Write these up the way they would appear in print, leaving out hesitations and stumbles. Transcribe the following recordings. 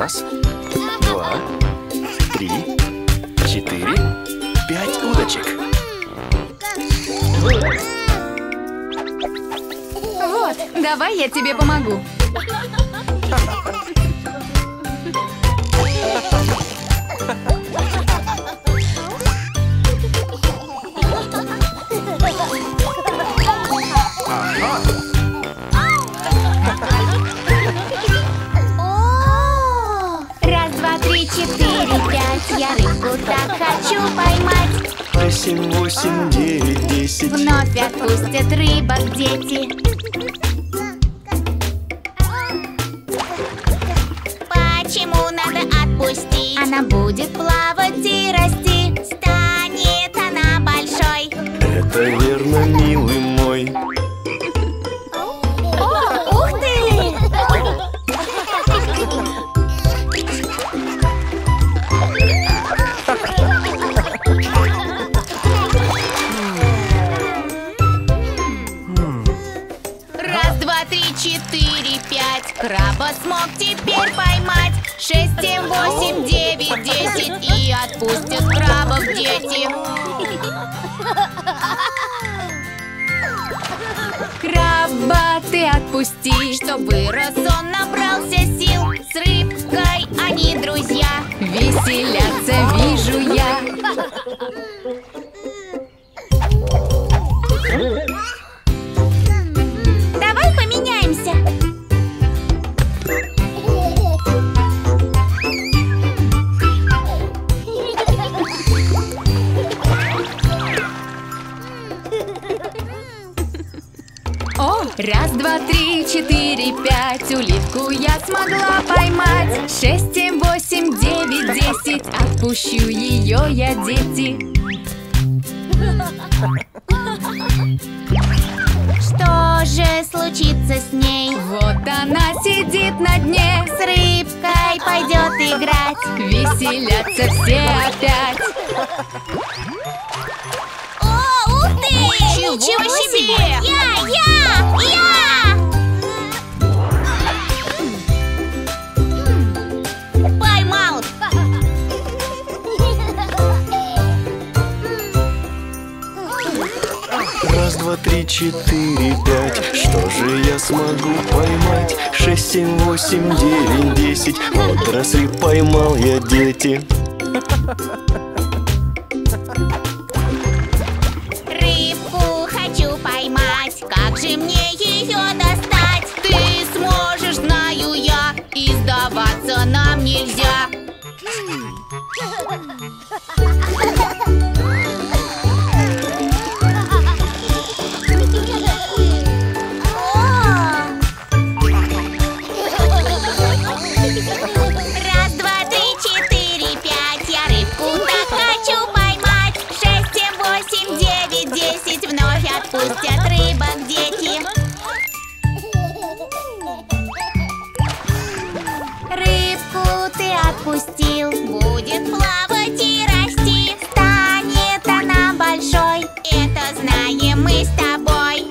Раз, два, три, 4, 5 удочек. Вот, давай я тебе помогу. Раз, два, три, четыре, пять. Я рыбку так хочу поймать. 8, 8, 9, 10. Вновь отпустят рыбок дети. Почему надо отпустить? Она будет плавать и расти. Станет она большой. Это верно, милый мой. Ух ты! Раз, два, три, четыре, пять. Краба смог теперь поймать. 6, 7, 8, 9, 10. И отпустят крабов дети. Краба ты отпусти, Что вырос, он набрался сил. С рыбкой они друзья. веселятся, вижу я. Давай поменяемся. О, раз, два, три, четыре, пять. Улитку я смогла поймать. 6, 7, 8, 9, 10. Отпущу ее я, дети. Что же случится с ней? Вот она сидит на дне. С рыбкой пойдет играть. Веселятся все опять. О, ух ты! Ничего себе! Я! Поймал! Раз, два, три, 4, 5. Что же я смогу поймать? 6, 7, 8, 9, 10. Отрасли поймал я, дети. Рыбку хочу поймать. Как же мне ее достать? Ты сможешь, знаю я. И сдаваться нам нельзя. Раз, два, три, четыре, пять. Я рыбку так хочу поймать. 6, 7, 8, 9, 10. Вновь отпустят рыбок дети. Рыбку ты отпустил. Будет плавать и расти. Станет она большой. Это знаем мы с тобой.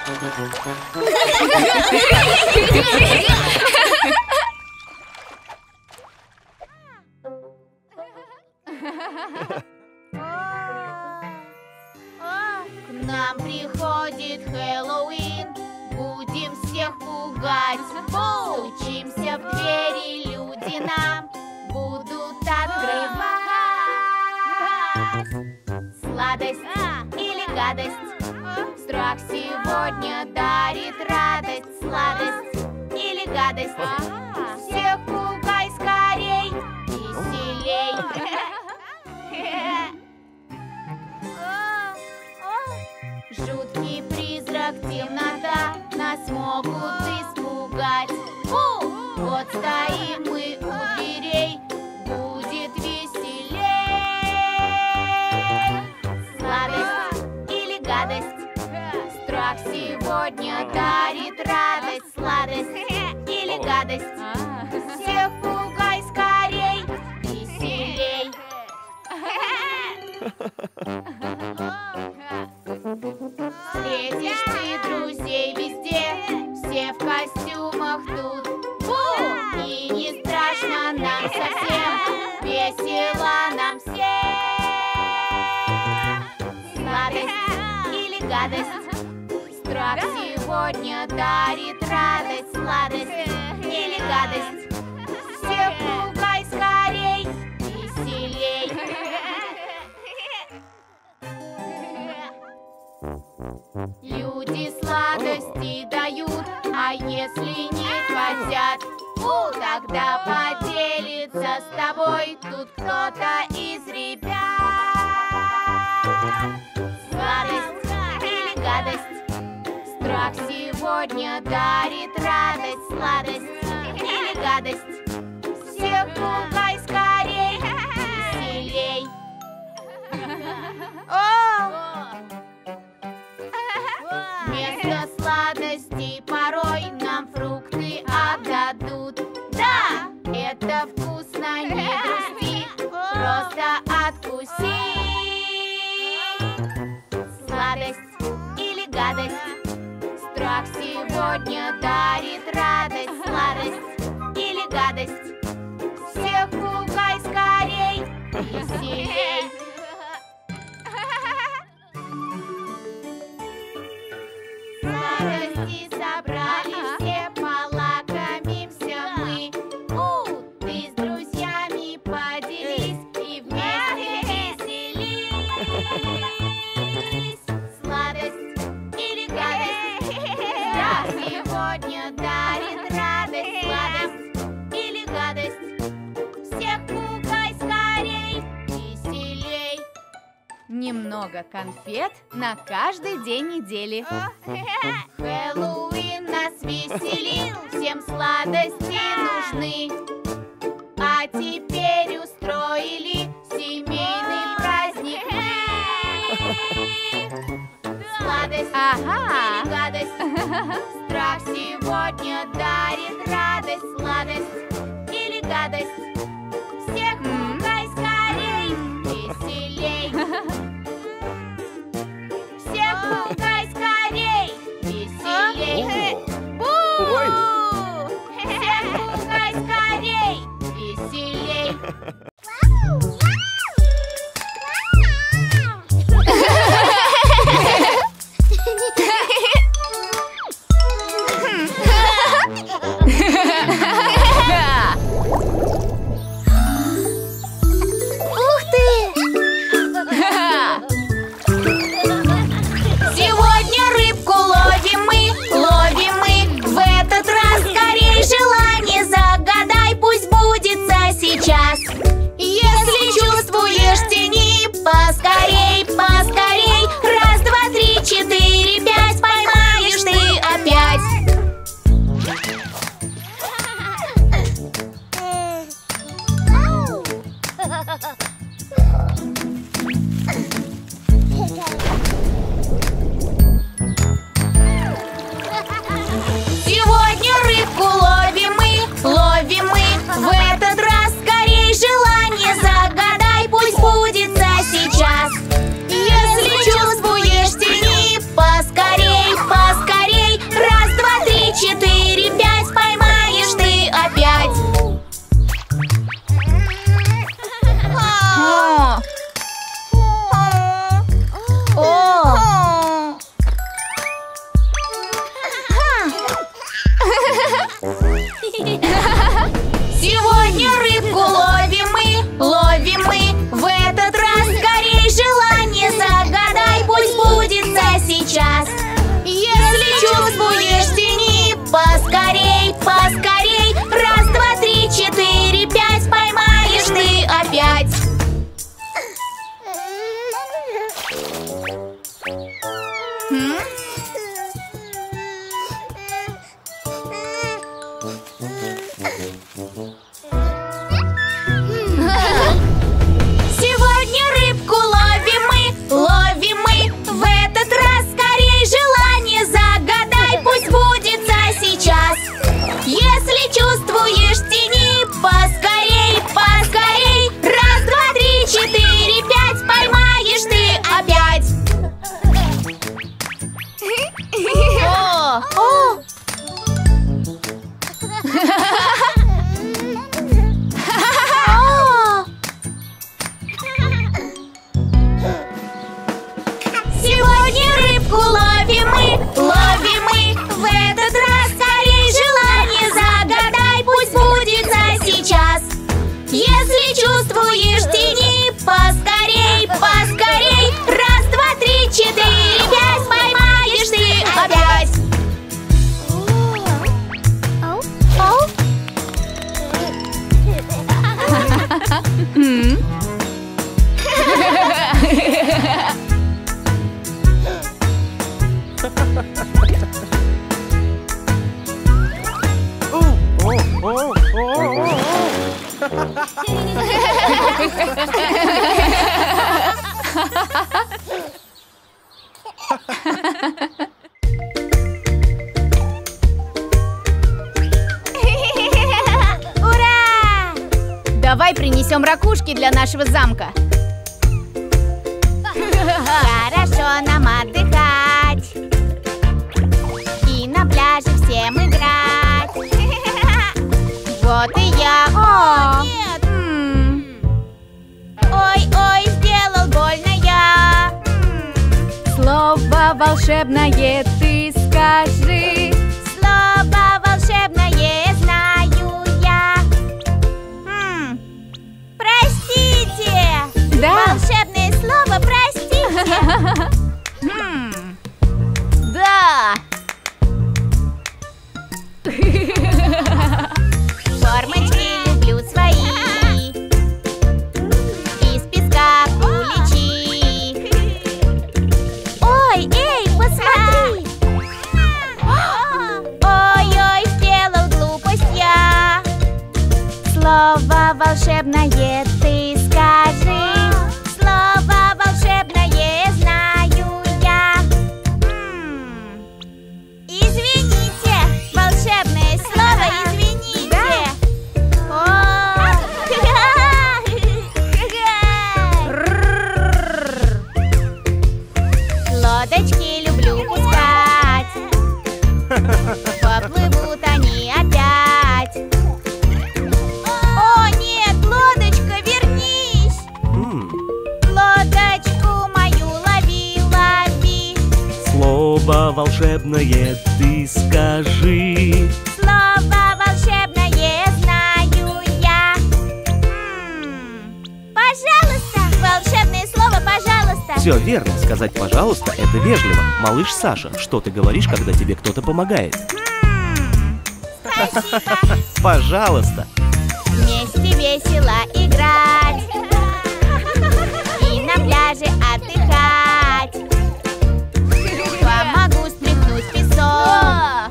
К нам приходит Хэллоуин. Будем всех пугать. Стучимся в двери, люди нам будут открывать. Сладость или гадость? Страх сегодня дарит радость. Сладость или гадость? Всех пугай скорей, веселей. Жуткий призрак, темнота, нас могут испугать. Вот стоим мы у дверей, будет веселей. Сладость или гадость? Страх сегодня дарит радость. Сладость или гадость? Всех пугай скорей, веселей. Встретишь ты друзей везде, все в костюмах тут. И не страшно нам. весело нам всем. Сладость или гадость? Страх сегодня дарит радость. Сладость или гадость? Всех пугай скорей, веселей. Люди сладости дают, а если не хотят, тогда поделится с тобой тут кто-то из ребят. Сладость или гадость? Страх сегодня дарит радость. Сладость или гадость? Всех пугай скорей, веселей. Вместо сладостей порой нам фрукты отдадут. Да, это вкусно, не грусти, просто откуси. Сладость или гадость? Страх сегодня дарит радость. Сладость или гадость? Всех пугай скорей, веселей. Сладости собрали все, полакомимся мы. Ты с друзьями поделись и вместе веселись. Сладость или гадость? Страх сегодня дарит радость. Сладость или гадость? Всех пугай скорей, веселей. Немного конфет на каждый день недели. Хэллоуин нас веселил, всем сладости нужны. А теперь устроили семейный праздник мы. Сладость или гадость? Страх сегодня дарит радость. Сладость или гадость? Всех пугай скорей, веселей. Всех пугай скорей, веселей. Ой! Всех пугай скорей, веселей. Сегодня рыбку ловим мы. В этот раз скорей желание загадай. Пусть сбудется сейчас. Если чувствуешь, тяни поскорей, поскорей. Раз, два, три, четыре, пять. Поймаешь ты опять. Ура! Давай принесем ракушки для нашего замка. Хорошо нам отдыхать и на пляже всем играть. Вот и я. О, нет! Ой-ой, сделал больно я. Слово волшебное ты скажи. Слово волшебное знаю я. Простите! Да. Волшебное слово простите. Да. Формочки люблю свои. Из песка уличи. Ой, эй, посмотри. Ой-ой, сделал глупость я. Слово волшебное ты скажи. Слово волшебное знаю я. Извините, волшебное слово, извините. Лодочки люблю пускать. Поплывут они опять. О, нет, лодочка, вернись. Лодочку мою лови, лови. Слово волшебное ты скажи. Слово волшебное знаю я. Пожалуйста, волшебное слово, пожалуйста. Все верно, сказать «пожалуйста» — это вежливо. Малыш Саша, что ты говоришь, когда тебе кто-то помогает? Спасибо. Пожалуйста. Вместе весело играть и на пляже отдыхать. Помогу стряхнуть песок.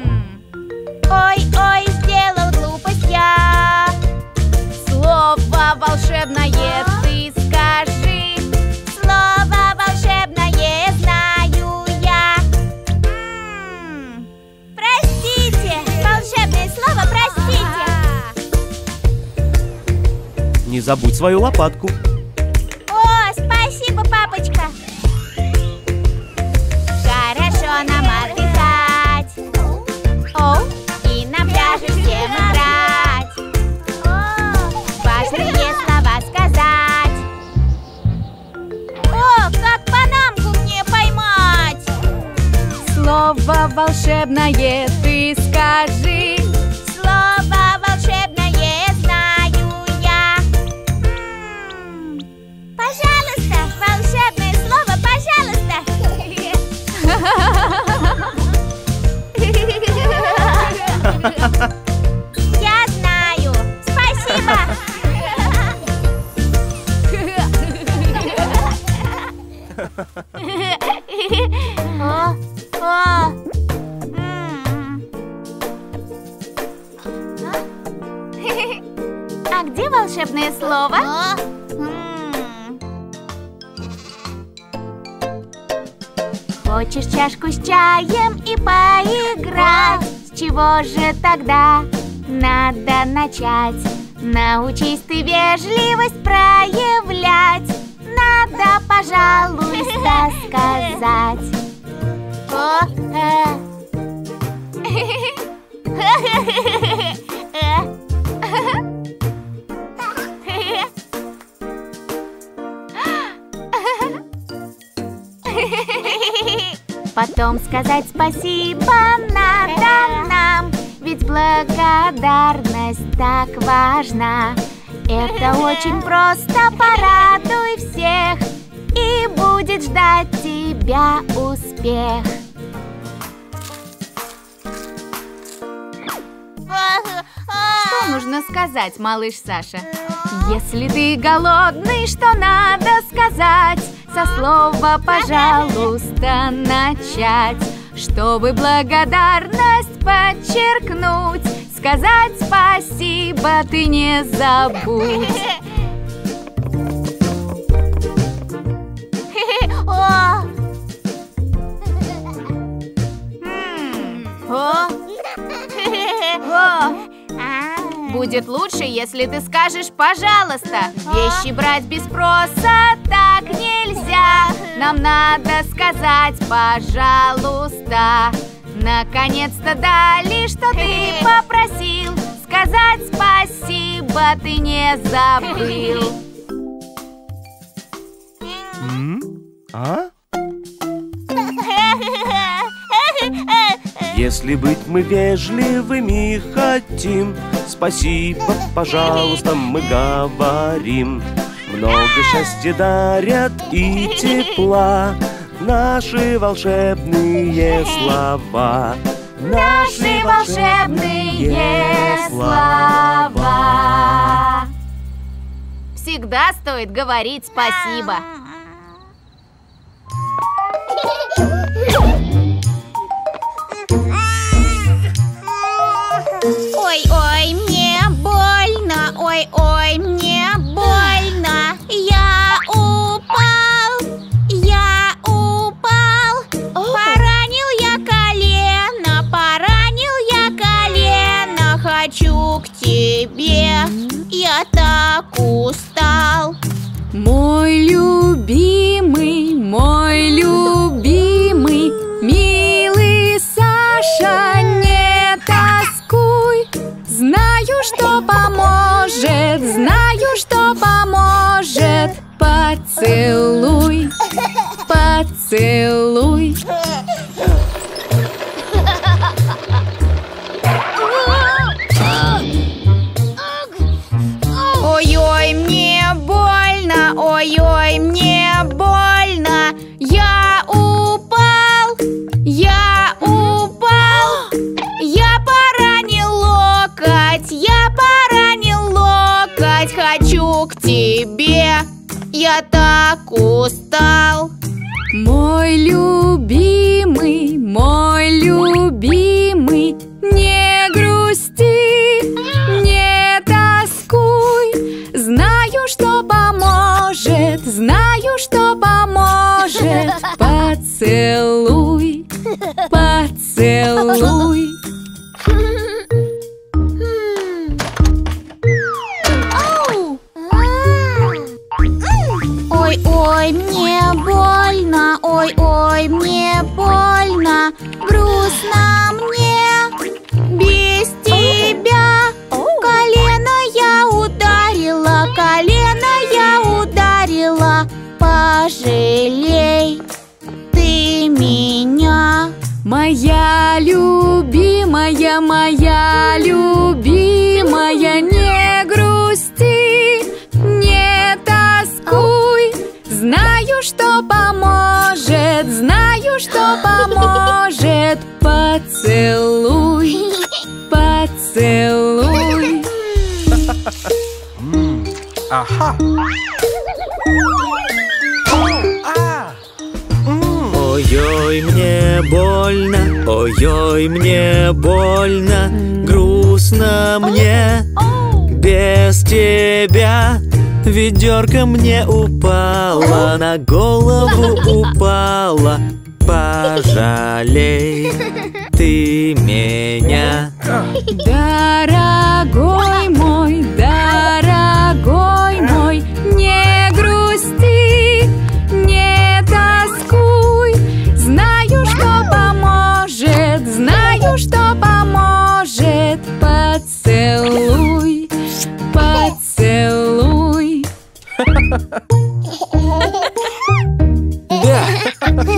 Ой-ой, сделал глупость я. Слово волшебное ты скажи. Слово волшебное знаю я. Простите, волшебное слово, простите. Не забудь свою лопатку. О, спасибо, папочка. Хорошо нам отдыхать. О, и на пляже всем играть. Важные слова сказать. О, как панамку мне поймать. Слово волшебное ты скажи. Слово волшебное знаю я. Пожалуйста, волшебное слово, пожалуйста. Я знаю. Спасибо. А где волшебное слово? Хочешь чашку с чаем и поиграть? С чего же тогда надо начать? Научись ты вежливость проявлять. Надо, пожалуйста, сказать. Потом сказать спасибо надо нам, ведь благодарность так важна. Это очень просто, порадуй всех, и будет ждать тебя успех. Что нужно сказать, малыш Саша? Если ты голодный, что надо сказать? Со слова «пожалуйста» начать. Чтобы благодарность подчеркнуть, сказать спасибо ты не забудь. Будет лучше, если ты скажешь «пожалуйста». Вещи брать без спроса так нельзя. Нам надо сказать «пожалуйста». Наконец-то дали, что ты попросил. Сказать спасибо ты не забыл. Если быть мы вежливыми хотим, спасибо, пожалуйста, мы говорим. Много счастья дарят и тепла наши волшебные слова. Наши волшебные слова. Всегда стоит говорить спасибо. Ой-ой, мне больно, ой-ой, мне больно. Я упал. Поранил я колено, хочу к тебе. Я так устал. Мой любимый, милый Саша, не тоскуй. Знаю, что поможет. Поцелуй. Ой-ой, мне больно. Я упал. Я поранил локоть, хочу к тебе. Я так устал. Мой любимый, не грусти, не тоскуй. Знаю, что поможет. Поцелуй. Ой-ой, мне больно. Грустно мне без тебя. Колено я ударила. Пожалей ты меня. Моя любимая, не грусти, не тоскуй. Знаю, что поможет. Поцелуй. Ага. Ой-ой, мне больно, грустно мне без тебя. Ведерко мне упало, на голову упало. Пожалей ты меня. Дорогой мой, не грусти, не тоскуй. Знаю, что поможет. Поцелуй. Да.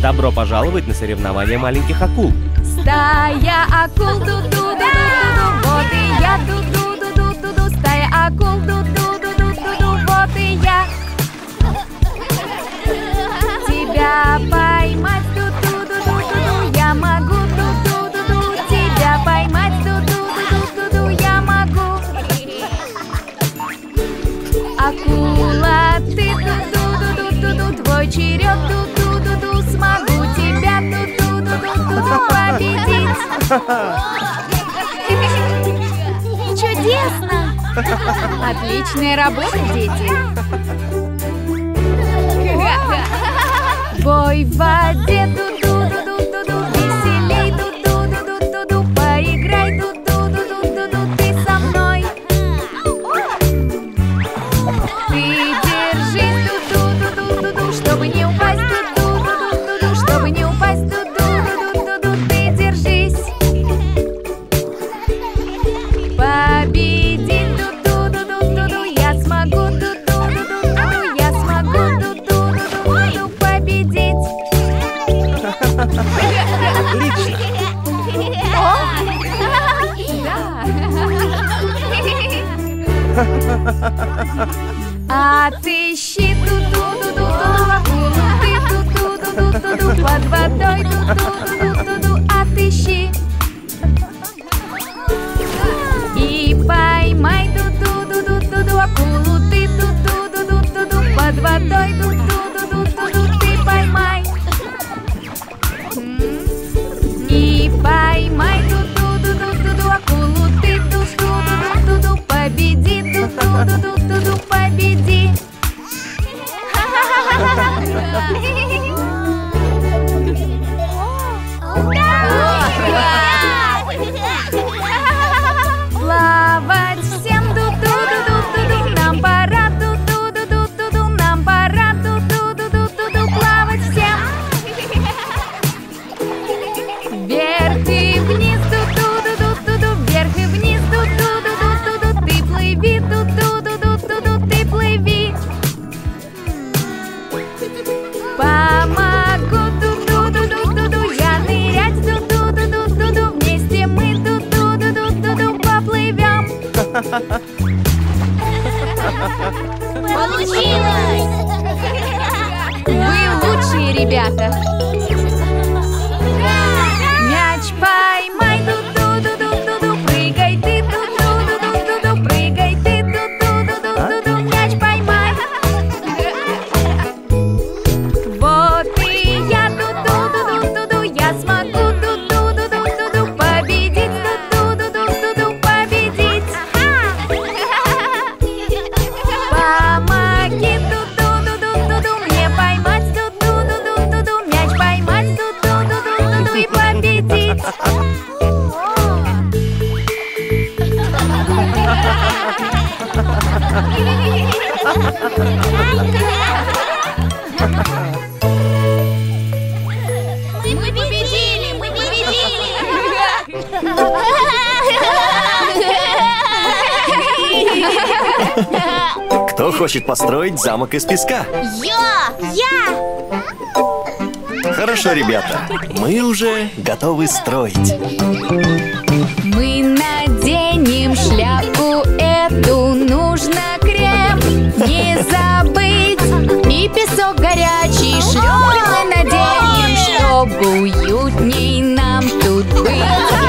Добро пожаловать на соревнования маленьких акул. Стая акул, ду-ду-ду-ду-ду-ду, вот и я, ду-ду-ду-ду-ду-ду, стая акул, ду-ду-ду-ду-ду-ду, вот и я. Тебя поймать, ду-ду-ду-ду-ду, я могу, ду-ду-ду-ду, тебя поймать, ду-ду-ду-ду-ду, я могу. Акула, ты, ду-ду-ду-ду-ду, твой черед, ду-ду-ду-ду, смогу тебя, ду-ду-ду-ду, победить. Чудесно! Отличная работа, дети! Бой в воде, ду-ду-ду-ду-ду-ду, веселей, ду-ду-ду-ду-ду-ду, поиграй, ду-ду-ду-ду-ду, ты со мной. Ты держись, ду-ду-ду-ду-ду, чтобы не упасть, ду-ду-ду-ду-ду, чтобы не упасть, ду-ду-ду-ду-ду, ты держись. Победить, ду-ду-ду-ду-ду, я смогу, ду-ду-ду-ду-ду, я смогу, ду-ду-ду-ду, победить. Отлично! Отыщи, ду-ду-ду-ду-ду, акулу, ты, ду-ду-ду-ду-ду, под водой, ду-ду-ду-ду-ду, отыщи. И поймай, ду-ду-ду-ду-ду, акулу, ты, ду-ду-ду-ду-ду, под водой, ду-ду-ду-ду-ду, ты поймай. И поймай, ду-ду-ду-ду-ду, акулу, ты, ду-ду-ду-ду-ду, победи, ду-ду-ду-ду-ду, победи. Плавать всем, ду-ду-ду-ду-ду, нам пора, ду-ду-ду-ду-ду, нам пора, ду-ду-ду-ду-ду, плавать всем. Вверх и вниз, ду-ду-ду-ду-ду, вверх и вниз, ду-ду-ду-ду-ду, ты плыви, ду-ду-ду-ду-ду, ты плыви. Помогу, ду-ду-ду-ду-ду, я нырять, ду-ду-ду-ду-ду, вместе мы, ду-ду-ду-ду-ду, поплывем. Получилось! Вы лучшие ребята. Мяч поймай, ду-ду-ду-ду-ду, прыгай ты, ду-ду-ду-ду-ду, прыгай ты, ду-ду-ду-ду-ду, мяч поймай. Вот и я, ду-ду-ду-ду-ду, я смогу, ду-ду-ду-ду-ду, победить, ду-ду-ду-ду-ду, победить. Помоги, ду-ду-ду-ду-ду, мне поймать, ду-ду-ду-ду-ду, мяч поймать, ду-ду-ду-ду-ду, и победить. Мы победили! Мы победили! Кто хочет построить замок из песка? Я! Хорошо, ребята, мы уже готовы строить. Мы наденем шляпу эту, нужно крем не забыть. И песок горячий шлем мы наденем, чтобы уютней нам тут быть.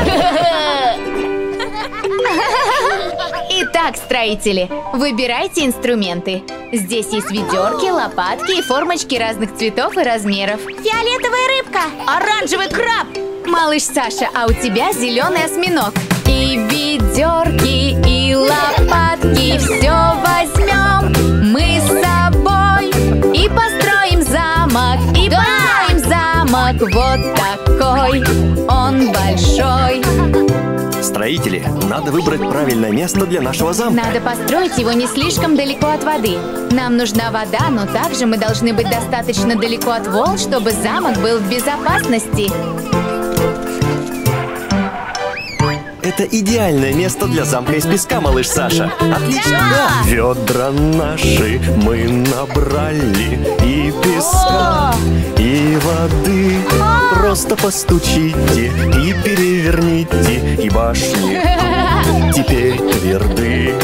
Итак, строители, выбирайте инструменты. Здесь есть ведерки, лопатки и формочки разных цветов и размеров. Фиолетовая рыбка! Оранжевый краб! Малыш Саша, а у тебя зеленый осьминог. И ведерки, и лопатки, все возьмем мы с собой. И построим замок, и построим замок вот такой, он большой. Строители, надо выбрать правильное место для нашего замка. Надо построить его не слишком далеко от воды. Нам нужна вода, но также мы должны быть достаточно далеко от волн, чтобы замок был в безопасности. Это идеальное место для замка из песка, малыш Саша. Отлично, да! Ведра наши мы набрали, и песка, и воды. Просто постучите и переверните, и башни теперь тверды.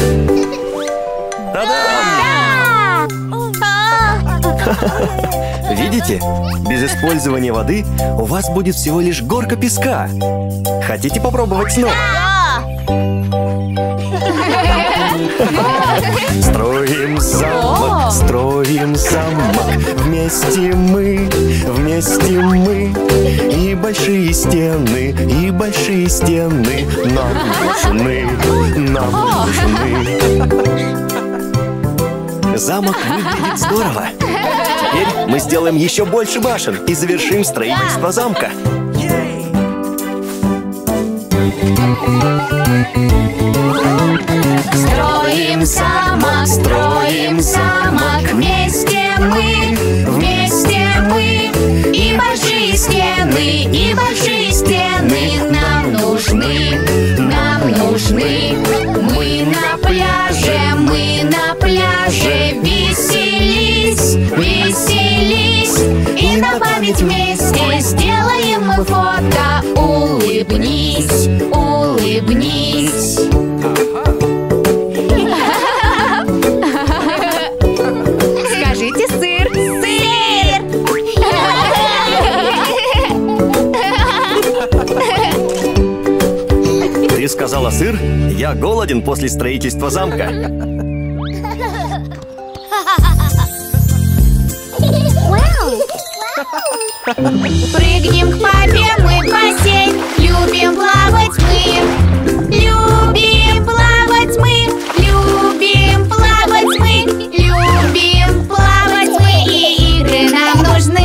Та-дам! Видите? Без использования воды у вас будет всего лишь горка песка. Хотите попробовать снова? Строим замок, вместе мы, и большие стены нам нужны. Замок выглядит здорово. Теперь мы сделаем еще больше башен и завершим строительство замка. Строим замок, вместе мы, и большие стены нам нужны. Мы на пляже, веселись, и на память вместе сделаем мы фото. Улыбнись. Скажите сыр. Ты сказала сыр? Я голоден после строительства замка. Прыгнем к папе мы в бассейн, любим плавать мы. И игры нам нужны.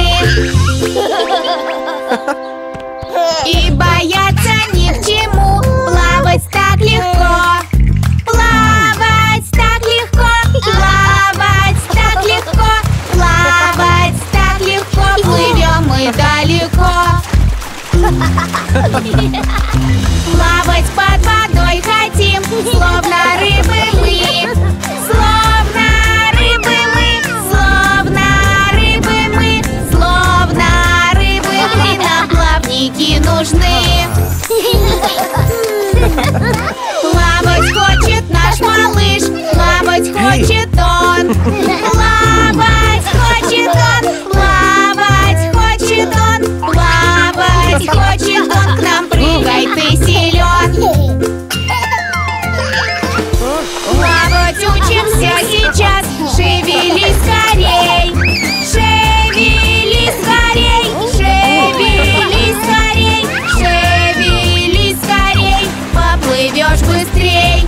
И бояться ни к чему, плавать так легко. Плывем мы далеко. Плавать под водой хотим, словно рыбы мы. Нам плавники нужны. Плавать хочет наш малыш, плавать хочет он. Плавать хочет он, к нам прыгай, ты силен. Плавать учимся сейчас, шевелись скорей. Поплывешь быстрей.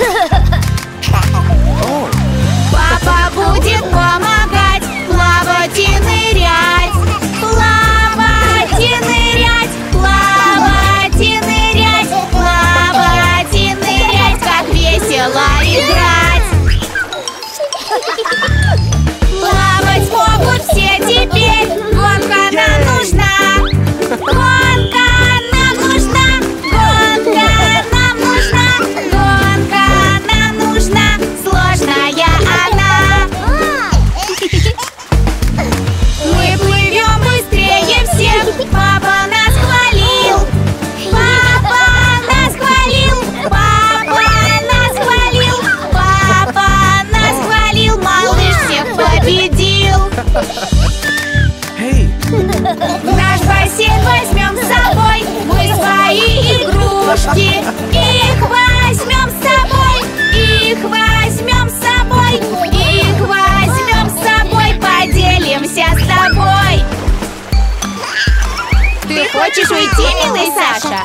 Папа будет помогать плавать и нырять. Как весело играть. Плавать могут все теперь. Гонка нам нужна. Сложная она. Мы плывем быстрее всех. Папа нас хвалил. Малыш всех победил. Наш бассейн возьмем с собой. Мы свои игрушки. Их возьмем с собой. Поделимся с тобой. Ты хочешь уйти, милый Саша?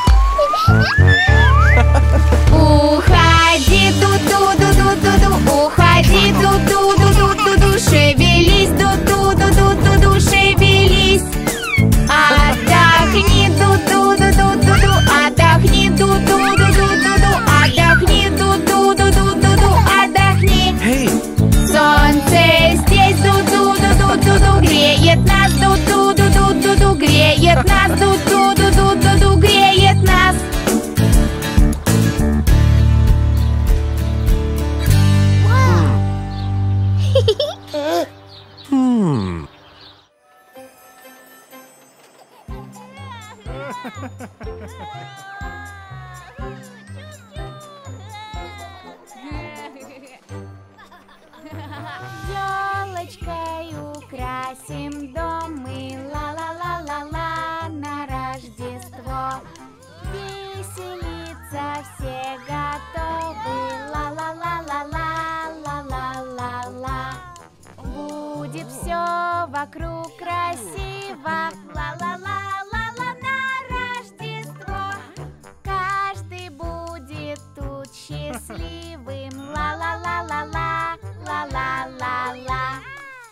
Уходи, ду-ду-ду-ду-ду-ду. Уходи, ду-ду-ду-ду-ду-ду. Шевелись, ду-ду-ду-ду-ду. Шевелись. Отдохни, ду-ду-ду-ду-ду. Отдохни, ду-ду-ду-ду-ду. Отдохни, ду-ду-ду-ду-ду. Ёлочкой украсим дом мы, ла-ла-ла-ла-ла, на Рождество. Веселиться все готовы, ла-ла-ла-ла-ла, ла-ла-ла-ла. Будет все вокруг красиво, ла-ла-ла-ла-ла, на Рождество. Каждый будет тут счастливым, ла-ла-ла-ла-ла, ла-ла-ла-ла.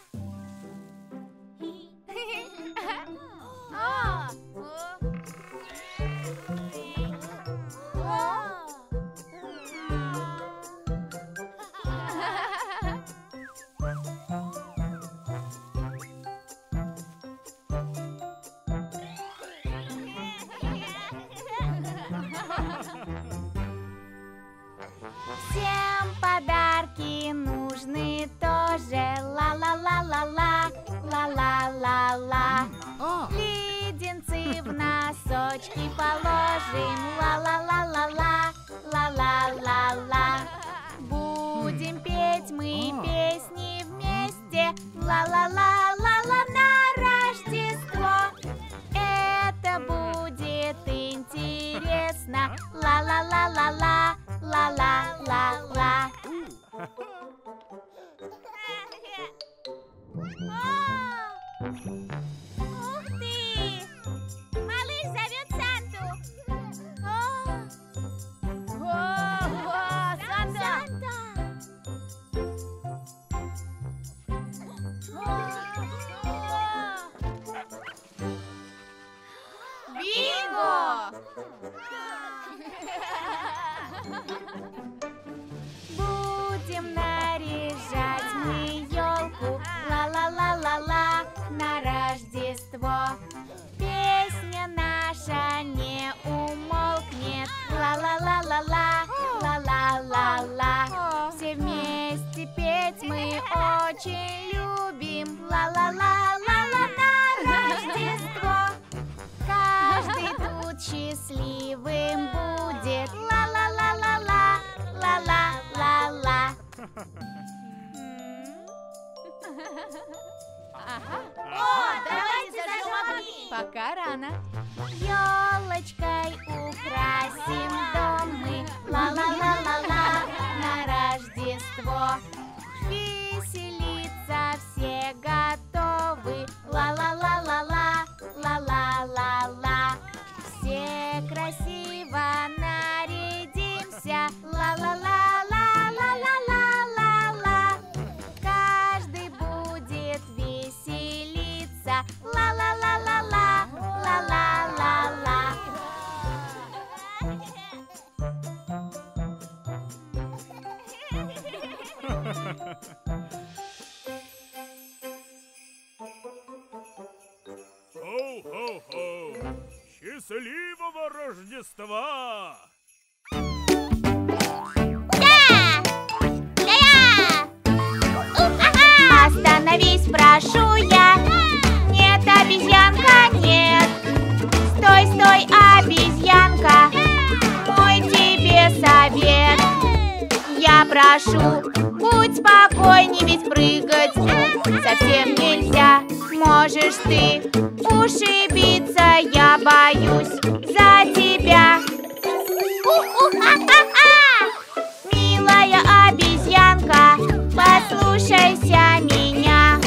Всем подарки нужны тоже, ла-ла-ла-ла-ла, ла-ла-ла-ла. Леденцы в носочки положим, ла-ла-ла-ла-ла, ла-ла-ла-ла. Будем петь мы песни вместе, ла-ла-ла-ла-ла, на Рождество. Это будет интересно, ла-ла-ла-ла-ла, ла-ла-ла-ла. Ух ты! Малыш зовет Санту. Санта! Бинго! Будем наряжать мы елку, ла-ла-ла-ла-ла, на Рождество. Песня наша не умолкнет, ла-ла-ла-ла-ла, ла-ла-ла-ла. Все вместе петь мы очень любим, ла-ла-ла-ла-ла, на Рождество. Каждый тут счастливым будет, ла-ла-ла-ла-ла, ла-ла-ла-ла. Давайте зажжем огни. Пока рано. Ёлочкой украсим дом мы, ла-ла-ла-ла-ла, на Рождество. Веселиться все готовы, ла-ла-ла-ла-ла, ла-ла-ла-ла. Все красиво нарядимся, ла-ла-ла-ла, ла-ла-ла-ла-ла. Каждый будет веселиться, ла-ла-ла-ла-ла, ла-ла-ла-ла. Хоу-хоу-хоу! Счастливого Рождества! Остановись, прошу я. Нет, обезьянка, нет. Стой, стой, обезьянка. Мой тебе совет. Я прошу, будь спокойней, ведь прыгать совсем нельзя. Можешь ты ушибиться, я боюсь за тебя. Милая обезьянка, послушайся меня.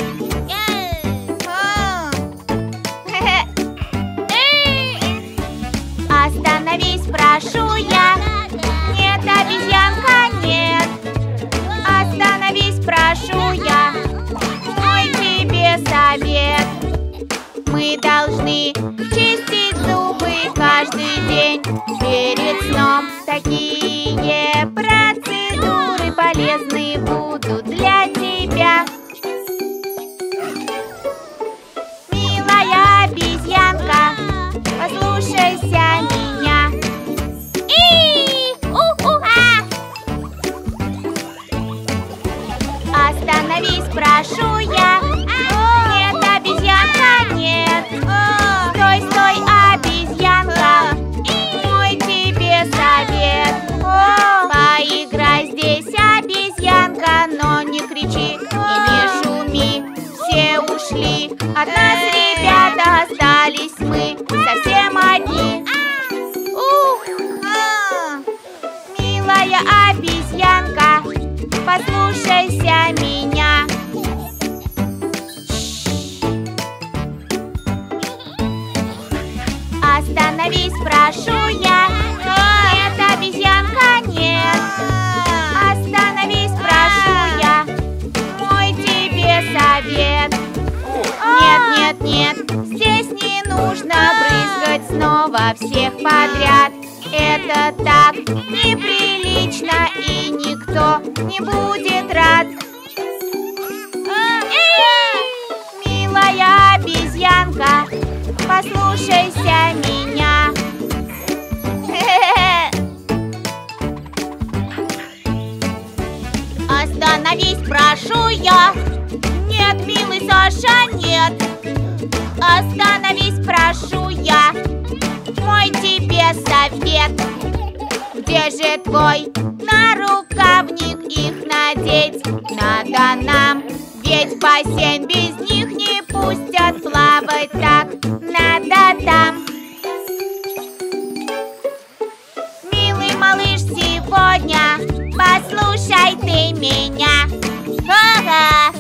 Остановись, прошу я. Нет, обезьянка, нет. Остановись, прошу я. Мой тебе совет. Мы должны чистить зубы каждый день перед сном. Такие процедуры полезны будут для тебя. Милая обезьянка, послушайся меня. Остановись, прошу. спрошу я. Нет, обезьянка, нет. Стой, стой, обезьянка, мой тебе совет. Поиграй здесь, обезьянка, но не кричи и не шуми. Все ушли, от нас, ребята, остались мы совсем одни. Милая обезьянка, послушайся меня. Остановись, прошу я. Нет, обезьянка, нет. Остановись, прошу я, мой тебе совет. Нет, нет, нет, здесь не нужно брызгать снова всех подряд. Это так неприлично, и никто не будет рад. Милая обезьянка, послушайся меня. Остановись, прошу я. Нет, милый Саша, нет. Остановись, прошу я, мой тебе совет. Где же твой нарукавник, их надеть надо нам? Ведь в бассейн без них не пустят, плавать так надо там. Милый малыш, сегодня послушай ты меня. Ага.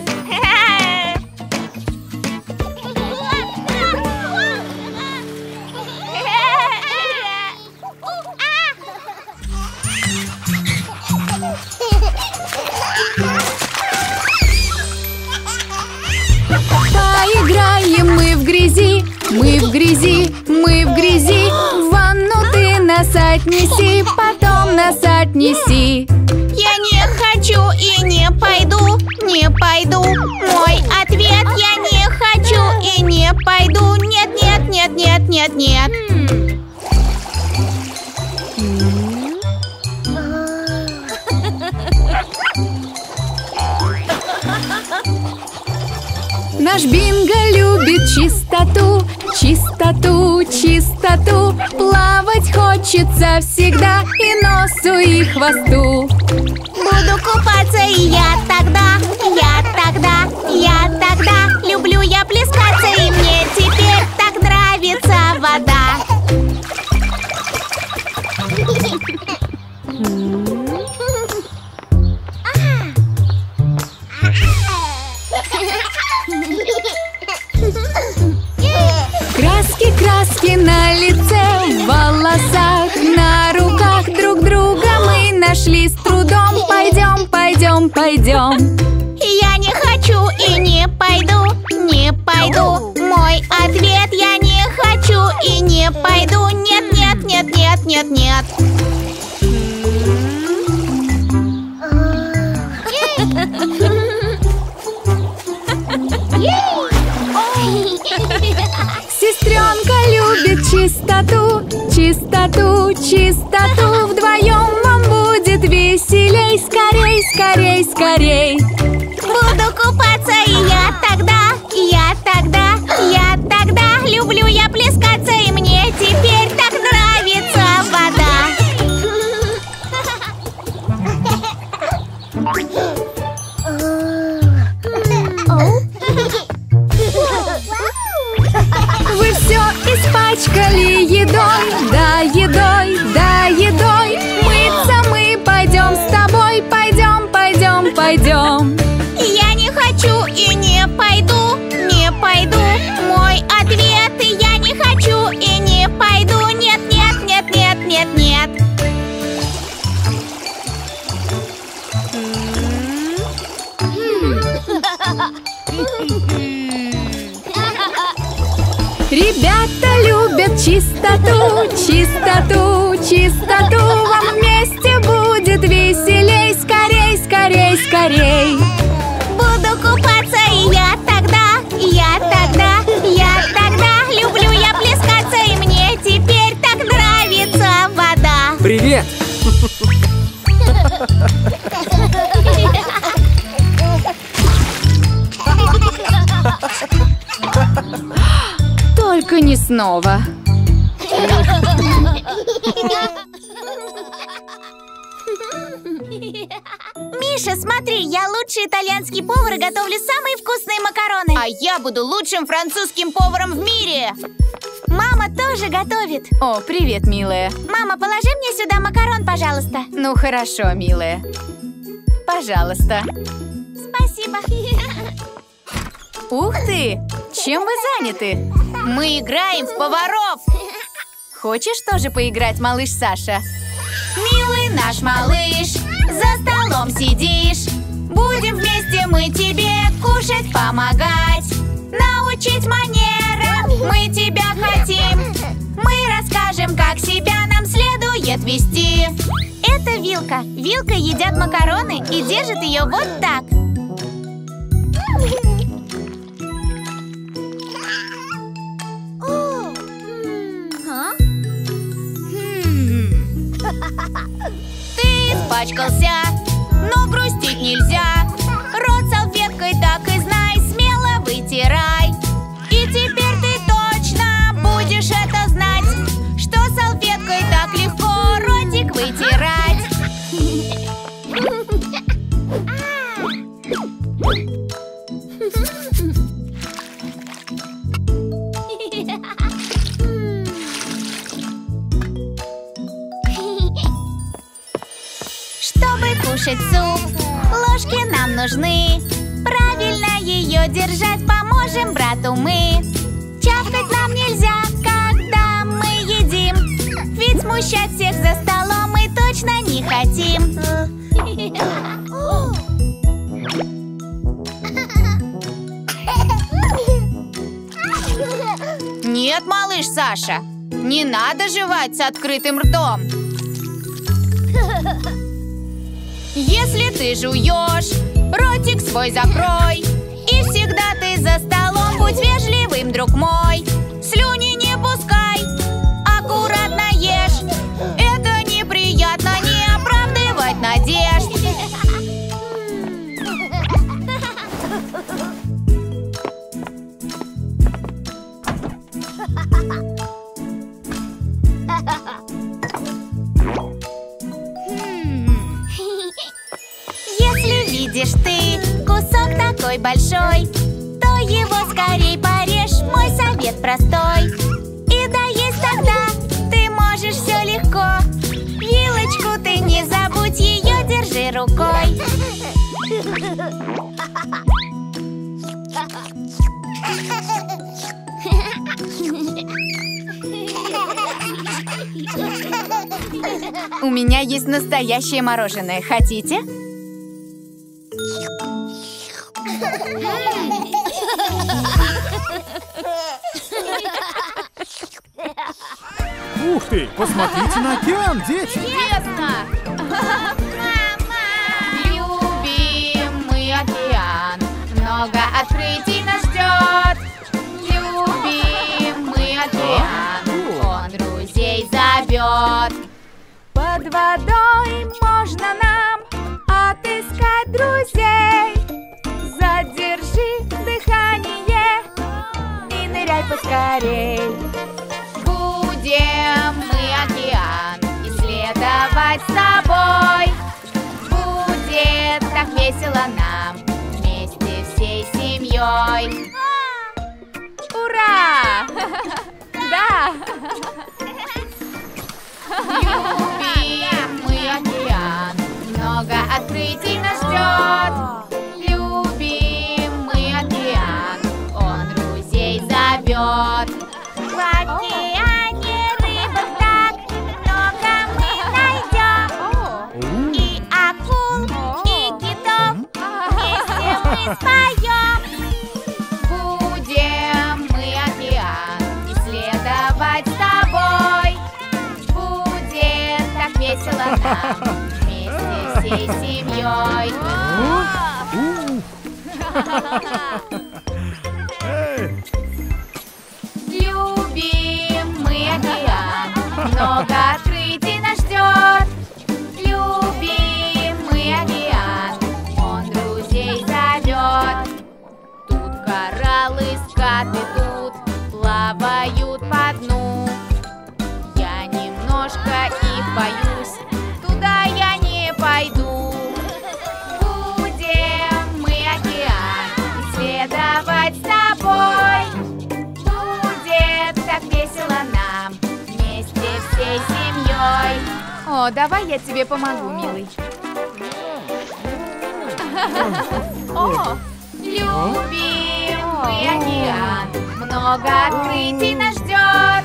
Поиграем мы в грязи, мы в грязи, мы в грязи. В ванну ты нас отнеси, потом нас отнеси. Я не хочу и не пойду, не пойду. Мой ответ: я не хочу и не пойду. Нет, нет, нет, нет, нет, нет. Наш Бинго любит чистоту, чистоту, чистоту. Плавать хочется всегда и носу, и хвосту. Буду купаться и я тогда, я тогда, я тогда. Люблю я плескаться, и мне теперь так нравится вода. Краски, краски на лице, в волосах, на руках. Друг друга мы нашли с трудом. Пойдем, пойдем, пойдем. Я не хочу и не пойду, не пойду. Мой ответ: я не хочу и не пойду. Нет, нет, нет, нет, нет, нет. Сестренка любит чистоту, чистоту, чистоту. Вдвоем вам будет веселей. Скорей, скорей, скорей. Буду купаться и я тогда, я тогда, я тогда. Люблю я плескаться, и мне теперь так нравится вода. Вы все испачкали едой, да едой, да едой. Мыться мы пойдем с тобой, пойдем, пойдем, пойдем. Я не хочу и не пойду, не пойду. Мой ответ: я не хочу и не пойду. Нет, нет, нет, нет, нет, нет. Ребята любят чистоту, чистоту, чистоту. Вам вместе будет веселей. Скорей, скорей, скорей. Буду купаться и я тогда, я тогда, я тогда. Люблю я плескаться, и мне теперь так нравится вода. Привет! не снова. Миша, смотри, я лучший итальянский повар и готовлю самые вкусные макароны. А я буду лучшим французским поваром в мире. Мама тоже готовит. О, привет, милая. Мама, положи мне сюда макарон, пожалуйста. Ну хорошо, милая. Пожалуйста. Спасибо. Ух ты! Чем вы заняты? Мы играем в поваров. Хочешь тоже поиграть, малыш Саша? Милый наш малыш, за столом сидишь. Будем вместе мы тебе кушать помогать. Научить манерам мы тебя хотим. Мы расскажем, как себя нам следует вести. Это вилка. Вилкой едят макароны и держит ее вот так. Ты испачкался, но грустить нельзя. Рот салфеткой так и знай, смело вытирай. И теперь ты точно будешь это знать, что салфеткой так легко ротик вытирать. Чтобы кушать суп, ложки нам нужны. Правильно ее держать поможем брату мы. Чавкать нам нельзя, когда мы едим, ведь смущать всех за столом мы точно не хотим. Нет, малыш Саша, не надо жевать с открытым ртом. Если ты жуешь, ротик свой закрой. И всегда ты за столом будь вежливым, друг мой. Слюни не пускай, аккуратно ешь. Это неприятно, не оправдывать надежд. Если видишь ты кусок такой большой, то его скорей порежь, мой совет простой. И доесть тогда ты можешь все легко. Вилочку ты не забудь, ее держи рукой. У меня есть настоящее мороженое. Хотите? Ух ты, посмотрите на океан, дети! Честно! Любимый океан, много открытий нас ждет. Любимый океан, он друзей зовет. Под водой можно нам отыскать друзей. Задержи дыхание и ныряй поскорей. Будем мы океан исследовать с тобой. Будет так весело нам вместе всей семьей. Ура! Да! Любимый океан, много открытий нас ждет. Любимый океан, он друзей зовет. В океане рыбок так много мы найдем. И акул, и китов вместе мы споем. Будем мы океан исследовать с тобой. Будет так весело нам вместе всей семьей. Любимый океан, много открытий нас ждет. Любимый океан, он друзей зовет. Тут кораллы, скаты, тут плавают О, давай я тебе помогу, милый. О, Любимый океан, много открытий нас ждет.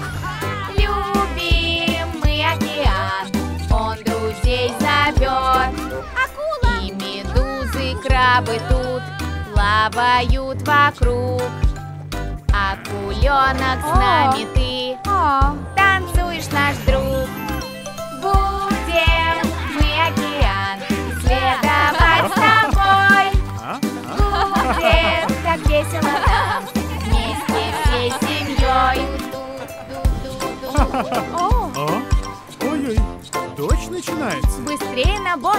Любимый океан, он друзей зовет. Акула и медузы, крабы тут плавают вокруг. Акуленок, с нами ты танцуешь, наш друг. Будем мы океан исследовать с тобой. Будет так весело нам вместе всей семьей. Ой-ой, дождь начинается. быстрее на борт.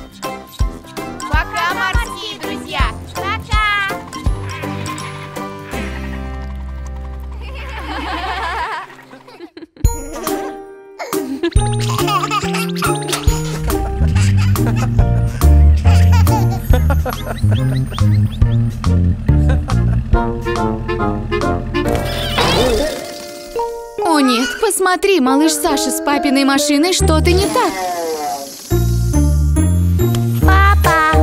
Пока, морские друзья. Пока. О нет, посмотри, малыш Саша, с папиной машиной что-то не так. Папа,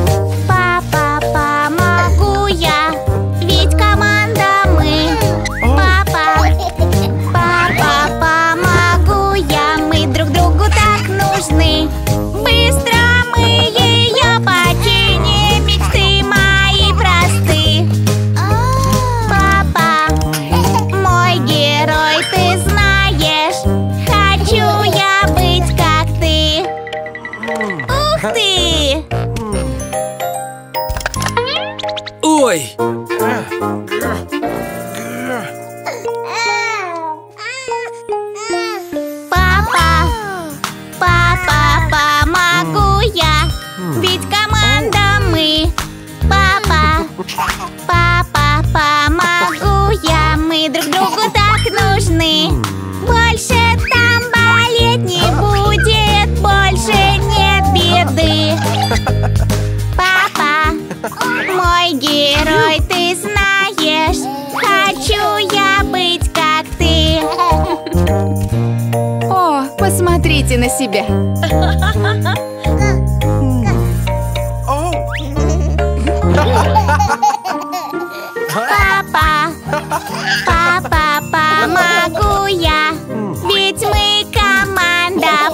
помогу я, ведь команда мы. Папа, помогу я, мы друг другу так нужны. Быстро мы ее покинем, мечты мои просты. Папа, мой герой, ты знаешь, хочу я быть как ты. Ух ты! Ой! Папа, помогу я, ведь команда мы. Папа, помогу я, мы друг другу так нужны. Больше там болеть не будет, больше нет беды. Папа, мой герой, ты знаешь, хочу я быть как ты. О, посмотрите на себя. Папа, помогу я, ведь мы команда.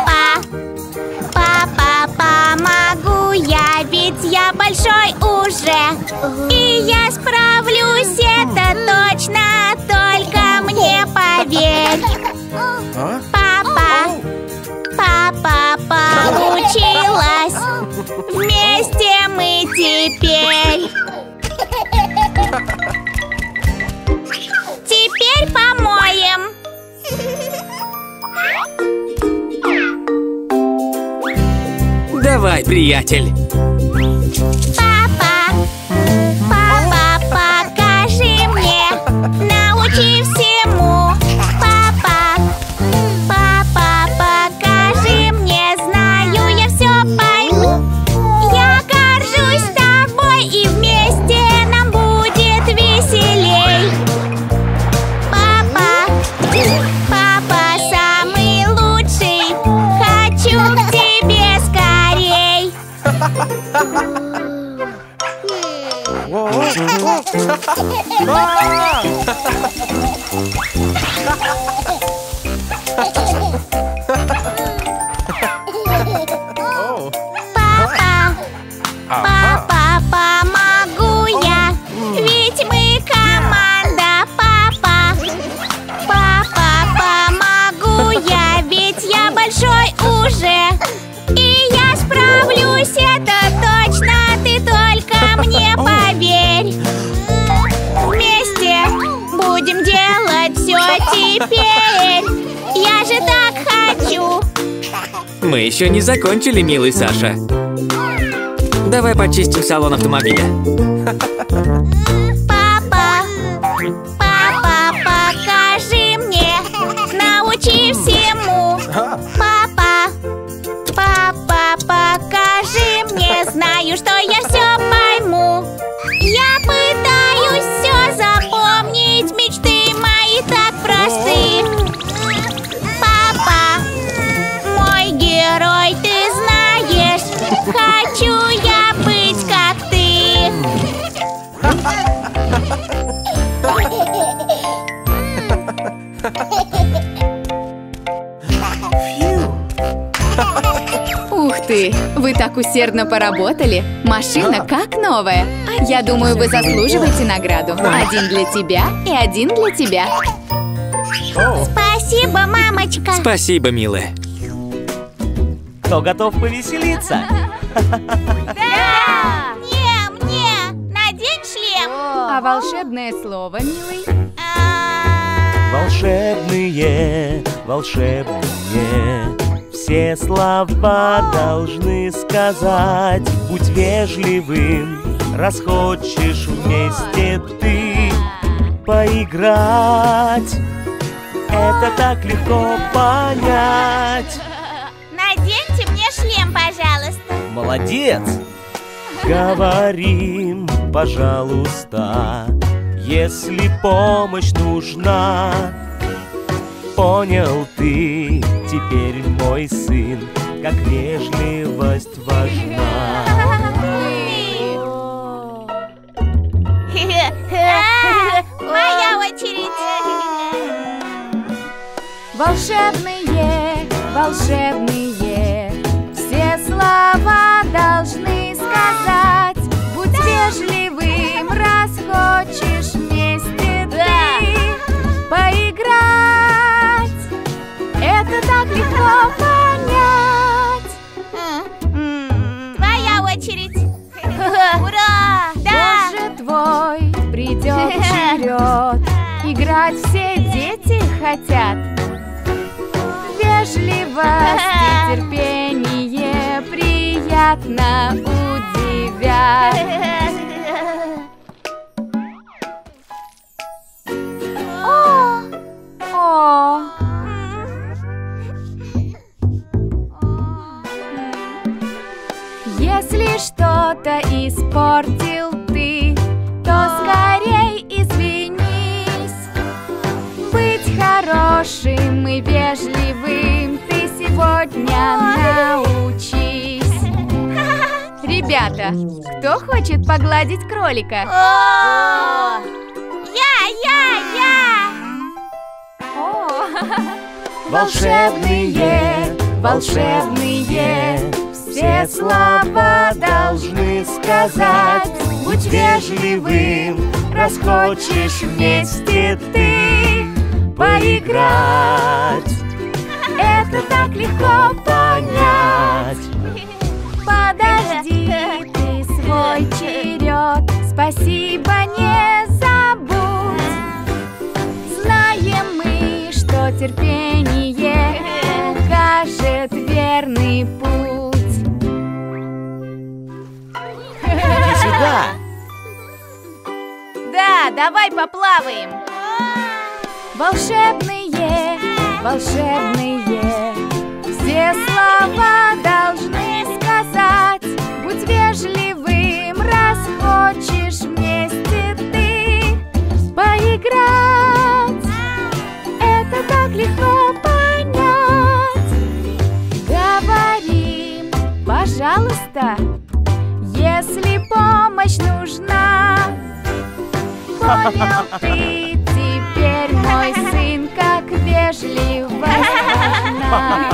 Папа, помогу я, ведь я большой уже. И я справлюсь, это точно, только мне поверь. Папа, получилось, вместе мы теперь. Теперь помоем. Давай, приятель. Папа, покажи мне, научи всему. Папа, покажи мне, знаю, я все пойму. Я горжусь тобой, и вместе нам будет веселей. Папа, самый лучший, хочу к тебе скорей. Папа, помогу я, ведь мы команда. Папа, помогу я, ведь я большой уже. И я справлюсь, это точно, ты только мне поверь. Вместе будем делать все теперь. Я же так хочу. Мы еще не закончили, милый Саша. Давай почистим салон автомобиля. Папа, покажи мне, научи всему. Папа, покажи мне, знаю, что я все пойму. Я пытаюсь все запомнить, мечты мои так просты. Папа, Ух ты! Вы так усердно поработали. Машина как новая. Я думаю, вы заслуживаете награду. Один для тебя и один для тебя. Спасибо, мамочка. Спасибо, милая. Кто готов повеселиться? Да! Мне! Надень шлем. А волшебное слово, милый? Волшебные, волшебные, все слова должны сказать. Будь вежливым, раз хочешь вместе ты поиграть. Это так легко понять. Наденьте мне шлем, пожалуйста. Молодец! Говорим, пожалуйста, если помощь нужна. Понял ты, теперь мой сын, как вежливость важна. Моя очередь. Волшебные, волшебные, все слова должны сказать. Будь вежливым, раз хочешь вместе ты поиграть. Это так легко понять. Твоя очередь. Ура! Да! Боже твой, придет черед. Играть все дети хотят. Вежливость и терпение приятно удивят. О! Если что-то испортил ты, то скорей извинись. Быть хорошим и вежливым ты сегодня научись. Ребята, кто хочет погладить кролика? Я! О! Волшебные, волшебные, все слова должны сказать. Будь вежливым, раз хочешь вместе ты поиграть. Это так легко понять. Подожди ты свой черед, спасибо не забудь. Знаем мы, что терпение укажет верный путь. Иди сюда! Да, давай поплаваем. Волшебные, волшебные, все слова должны сказать. Будь вежливым, раз хочешь вместе ты поиграть. Это так легко понять. Говорим, пожалуйста, если помощь нужна. Понял ты теперь, мой сын, как вежливость важна.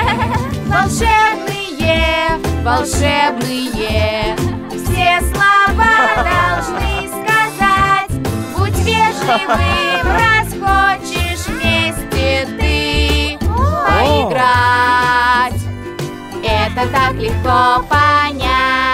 Волшебные, волшебные, все слова должны сказать. Будь вежливым, раз хочешь вместе ты поиграть. Это так легко понять.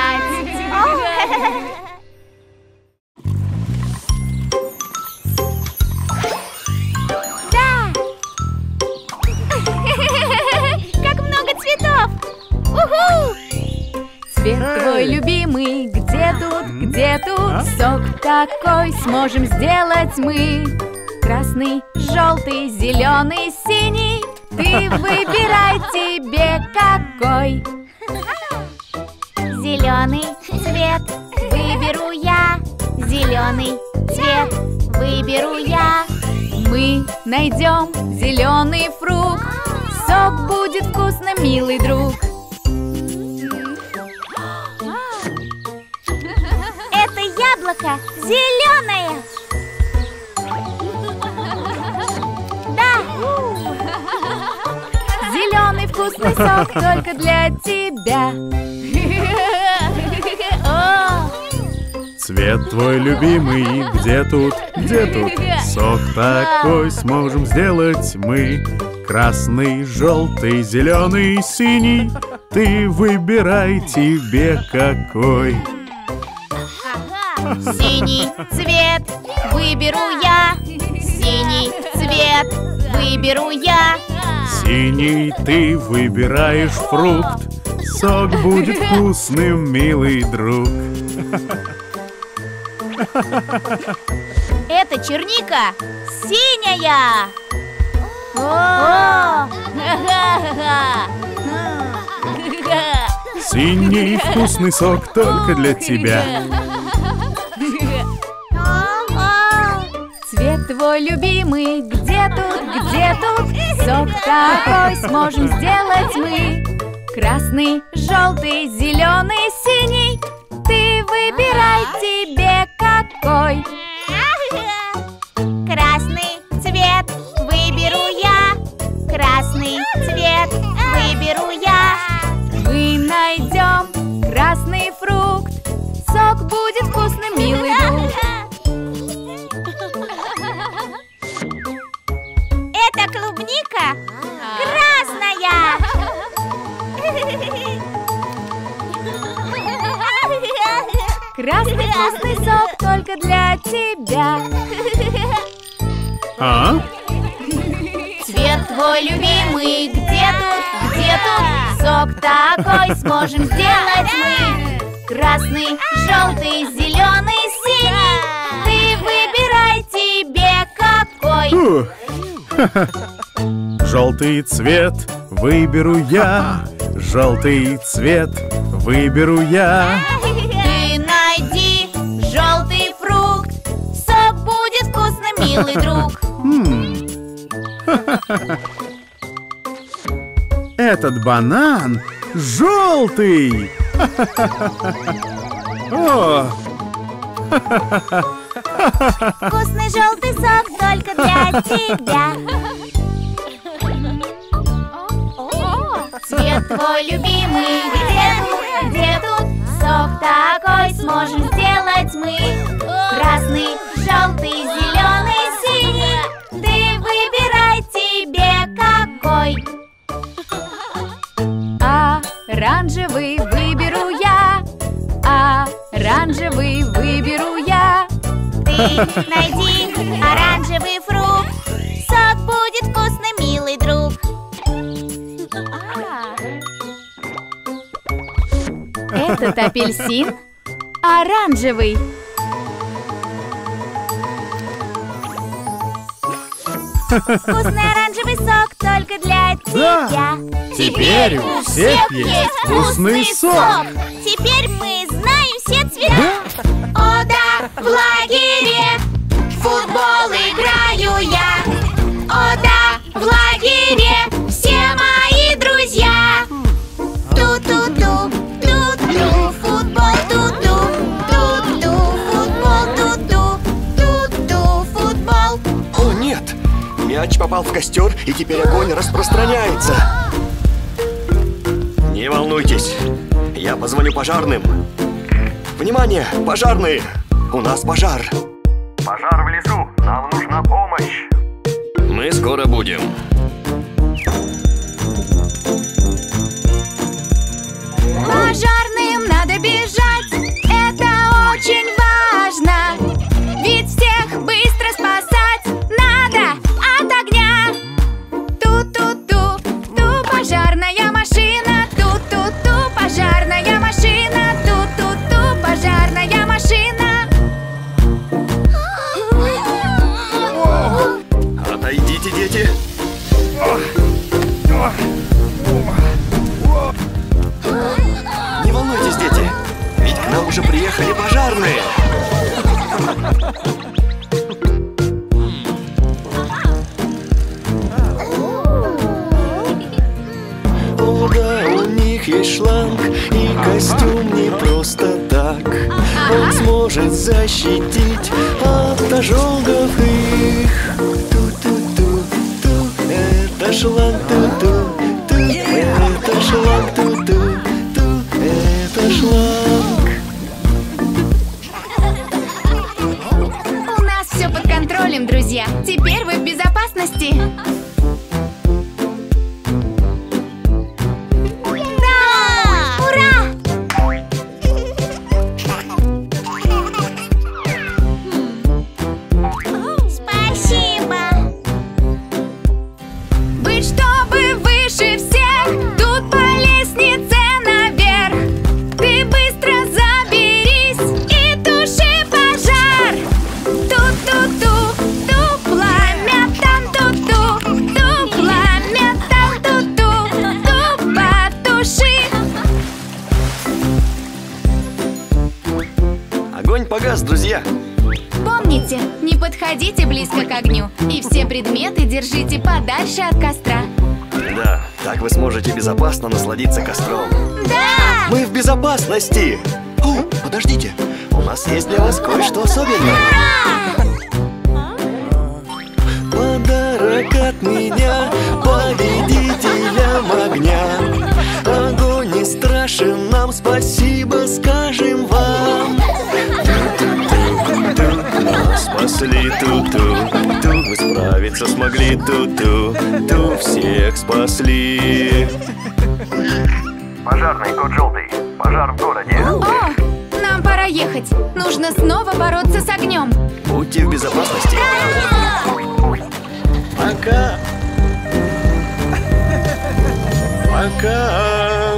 Цвет твой любимый, где тут сок такой сможем сделать мы? Красный, желтый, зеленый, синий, ты выбирай тебе какой. Зеленый цвет выберу я. Зеленый цвет выберу я. Мы найдем зеленый фрукт, сок будет вкусным, милый друг. Это яблоко зеленое. вкусный сок только для тебя. Цвет твой любимый, где тут, где тут? Сок такой сможем сделать мы. Красный, желтый, зеленый, синий. Ты выбирай тебе какой. Синий цвет выберу я. Синий цвет выберу я. Синий ты выбираешь фрукт. Сок будет вкусным, милый друг. Это черника синяя. Синий вкусный сок только для тебя. Цвет твой любимый, где тут, где тут? Сок такой сможем сделать мы. Красный, желтый, зеленый, синий. Ты выбирай тебе какой. Красный цвет выберу я. Красный цвет выберу я. Мы найдем красный фрукт. Сок будет вкусным, милый друг. Это клубника красная. Красный вкусный сок только для тебя. А? Цвет твой любимый, где тут, где тут? Сок такой сможем сделать мы. Красный, желтый, зеленый, синий. Ты выбирай тебе какой. Желтый цвет выберу я. Желтый цвет выберу я. Ты найди желтый фрукт. Сок будет вкусным, милый друг. Этот банан желтый. О! Вкусный желтый сок только для тебя. Цвет твой любимый, где тут? Сок такой сможем сделать мы. Красный, желтый, зеленый, синий. Ты выбирай тебе какой. Оранжевый выберу я. Оранжевый выберу я. Ты найди оранжевый фрукт. Сок будет вкусный, милый друг. Этот апельсин оранжевый. Вкусный оранжевый сок только для тебя. Теперь у всех есть вкусный сок. Теперь мы знаем все цвета. О да, в лагере в футбол играю я. О да, в лагере все мои друзья. Ту-ту-ту, ту-ту, футбол, ту-ту, ту-ту, футбол, ту-ту, ту-ту, футбол. О, нет! Мяч попал в костер, и теперь огонь распространяется. Не волнуйтесь, я позвоню пожарным. Внимание, пожарные! У нас пожар. Пожар в лесу, нам нужна помощь. Мы скоро будем. Пожарным надо бежать, это очень важно. Ведь всех быстро спасать надо от огня. Ту-ту-ту, ту пожарная машина. Ту-ту-ту, пожарная машина. Ту-ту-ту, пожарная машина. Отойдите, дети. Не волнуйтесь, дети, ведь к нам уже приехали пожарные. О, да, у них есть шланг и костюм не просто так. Он сможет защитить от ожогов их. Ту-ту-ту-ту, это шланг, ту-ту-ту. позволим, друзья. Теперь вы в безопасности. Да! Ура! Спасибо! Быть, чтобы выше всех, тут по лестнице наверх. Ты быстро заберись и туши пожар. Ту-ту-ту, ту пламя там, ту-ту, ту пламя там, ту-ту, ту потуши. Огонь погас, друзья. Помните, не подходите близко к огню и все предметы держите подальше от костра. Да, так вы сможете безопасно насладиться костром. Да! Мы в безопасности! О, подождите, у нас есть для вас кое-что особенное. Подарок от меня, победителям огня. Огонь не страшен нам, спасибо скажем вам. Нас спасли, ту-ту, мы справиться смогли, ту-ту, всех спасли. Пожарный, кот желтый. Пожар в городе. О, нам пора ехать. Нужно снова бороться с огнем. Будьте в безопасности. Пока. Пока.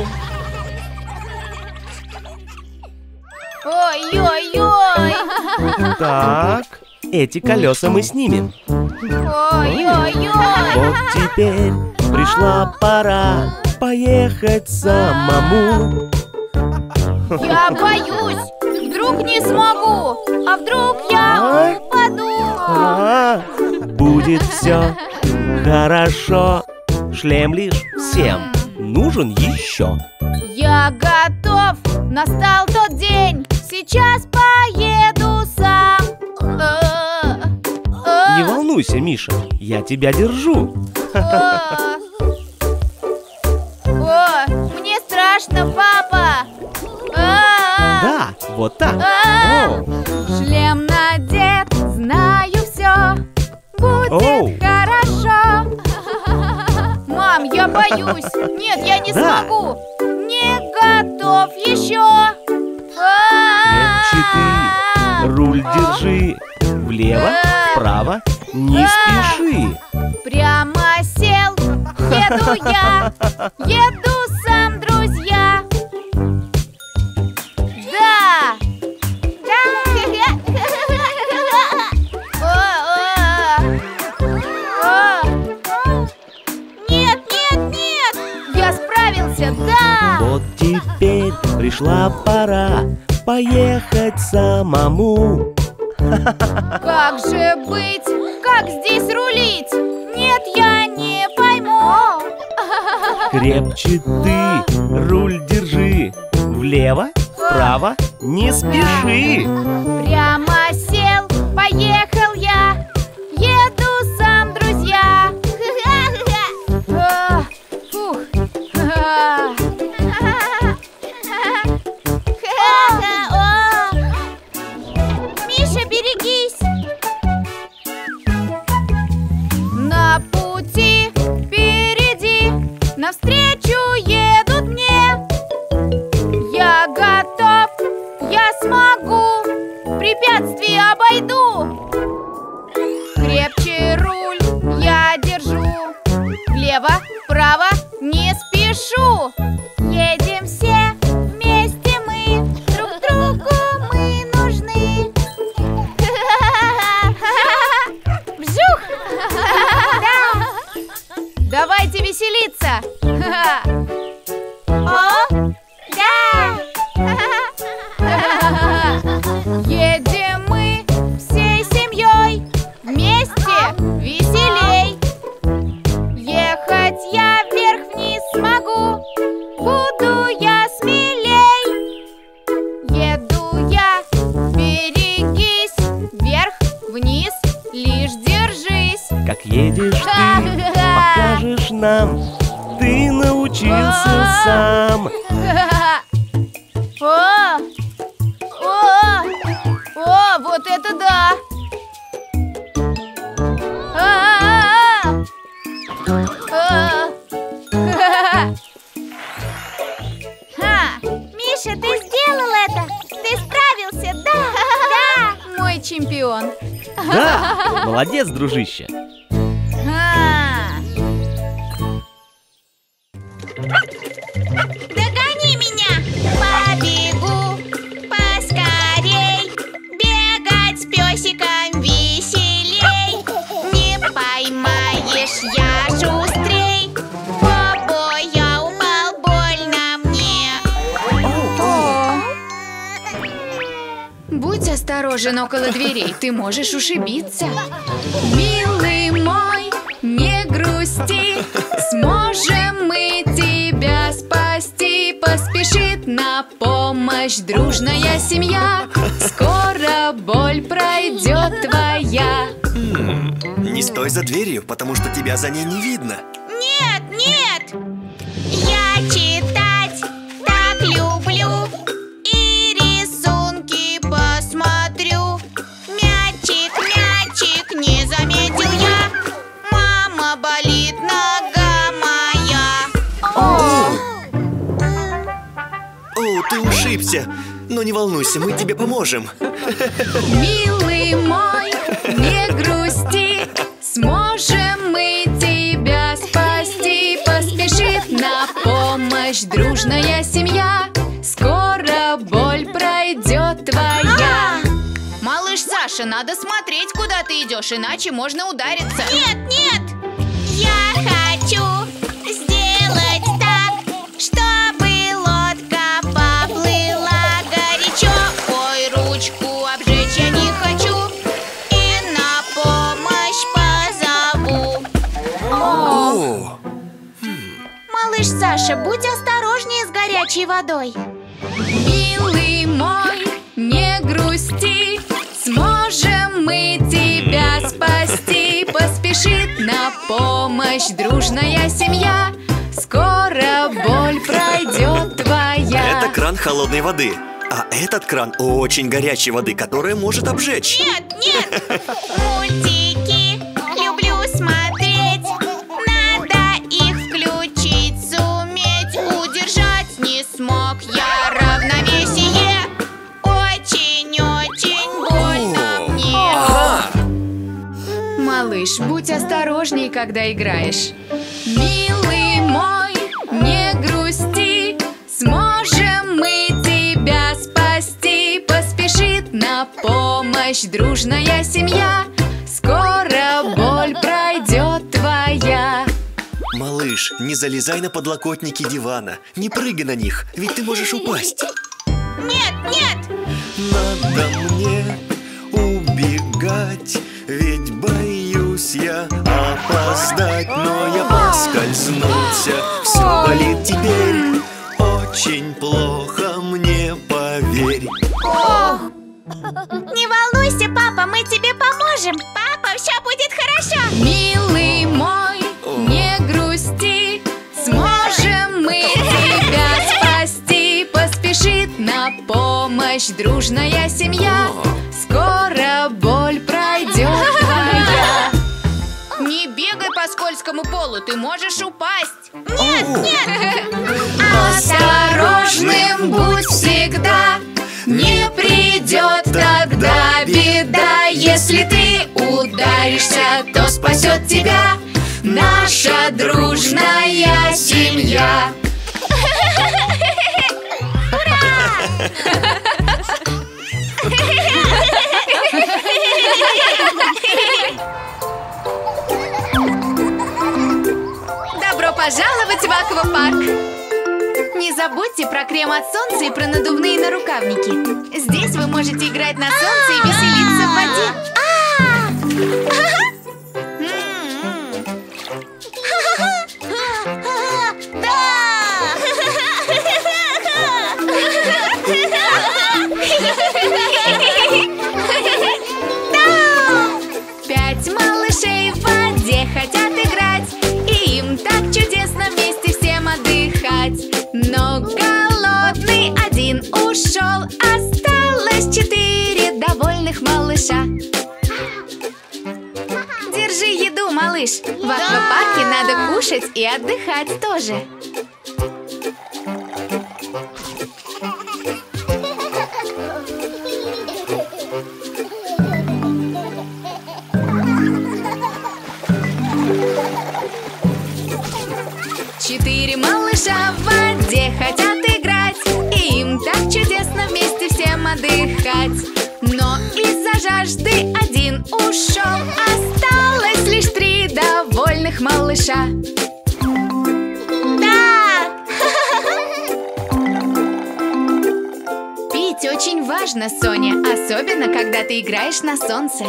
Ой-ой-ой! Так, эти колеса мы снимем. Ой-ой-ой! Вот теперь пришла пора поехать самому. Я боюсь! Вдруг не смогу! А вдруг я упаду? Будет все хорошо. Шлем лишь всем нужен еще. Я готов! Настал тот день! Сейчас поеду сам! Не волнуйся, Миша, я тебя держу. О, мне страшно, папа! Да, вот так. О, Шлем надет, знаю все. Будет Оу. хорошо. Мам, я боюсь! Нет, я не Да. смогу! Не готов еще! крепче ты, руль держи. Влево, вправо, не спеши. Прямо сел, еду я, еду сам, друзья. Да! Нет, нет, нет! Я справился, да! Вот теперь пришла пора поехать самому. Как же быть? Как здесь рулить? Нет, я не пойму. Крепче ты, руль держи. Влево, вправо, не спеши. Прямо сел, поехал я. Еду сам, друзья. Фух. Миша, берегись. На пути впереди навстречу едут мне. Я готов, я смогу, препятствий обойду. Крепче руль я держу. Влево, вправо, не спешу. Едем все вместе мы, друг другу мы нужны. Вжух! Давайте веселиться! О, да! Едем мы всей семьей, вместе веселей. Ехать я вверх-вниз смогу, буду я смелей. Еду я, берегись, вверх-вниз лишь держись. Как едешь ты, покажешь нам. Ты научился сам. О, вот это да! Миша, ты сделал это! Ты справился, да! Да! Мой чемпион. Да, молодец, дружище. Догони меня! Побегу поскорей, бегать с песиком веселей. Не поймаешь, я шустрей. Бобо, я упал, больно мне. Будь осторожен около дверей, ты можешь ушибиться. Милый мой, не грусти, сможем мы тебя спасти. Поспешит на помощь дружная семья. Скоро боль пройдет твоя. Не стой за дверью, потому что тебя за ней не видно. Нет, нет! Я читать так люблю и рисунки посмотрю. Мячик, мячик, не заметил я. Мама, болит нога моя. О, ты ушибся. Но не волнуйся, мы тебе поможем. Милый мой, не грусти, сможем мы тебя спасти. Поспешит на помощь дружная семья. Скоро боль пройдет твоя. Малыш Саша, надо смотреть, куда ты идешь, иначе можно удариться. Нет, нет! Я хочу сделать так, чтобы лодка поплыла горячо. Ой, ручку обжечь я не хочу и на помощь позову. О, Малыш Саша, будь осторожнее с горячей водой. Милый мой, не грусти, сможем мы тебя спасти. Поспешит на помощь дружная семья. Скоро боль пройдет твоя. это кран холодной воды. А этот кран очень горячей воды, которая может обжечь. Нет, нет! Мультики люблю смотреть. Надо их включить, суметь удержать. Не смог я равновесие. Очень-очень больно мне. Малыш, будь осторожней, когда играешь. Милый мой, не грусти, сможем мы тебя спасти. Поспешит на помощь дружная семья. Скоро боль пройдет твоя. Малыш, не залезай на подлокотники дивана. Не прыгай на них, ведь ты можешь упасть. Нет, нет! Надо мне убегать, ведь боюсь я опоздать. Но я поскользнулся, все болит теперь. Очень плохо, мне поверь. Не волнуйся, папа, мы тебе поможем. Папа, все будет хорошо. Милый мой, не грусти, сможем мы тебя спасти. Поспешит на помощь дружная семья. Скоро боль пройдет твоя. Не бегай по скользкому полу, ты можешь упасть. Нет, нет! Осторожным будь всегда, не придет тогда беда. Если ты ударишься, то спасет тебя наша дружная семья. Добро пожаловать в аквапарк! Не забудьте про крем от солнца и про надувные нарукавники. Здесь вы можете играть на солнце и веселиться в воде. Пять малышей в воде хотят играть, и им так чудесно вместе всем отдыхать. Но голодный один ушел, осталось 4 довольных малышей. малыш, в аквапарке надо кушать и отдыхать тоже. Четыре малыша в воде хотят играть, и им так чудесно вместе всем отдыхать. Но из-за жажды один ушел, осталось лишь 3 довольных малыша. Да! Пить очень важно, Соня, особенно когда ты играешь на солнце.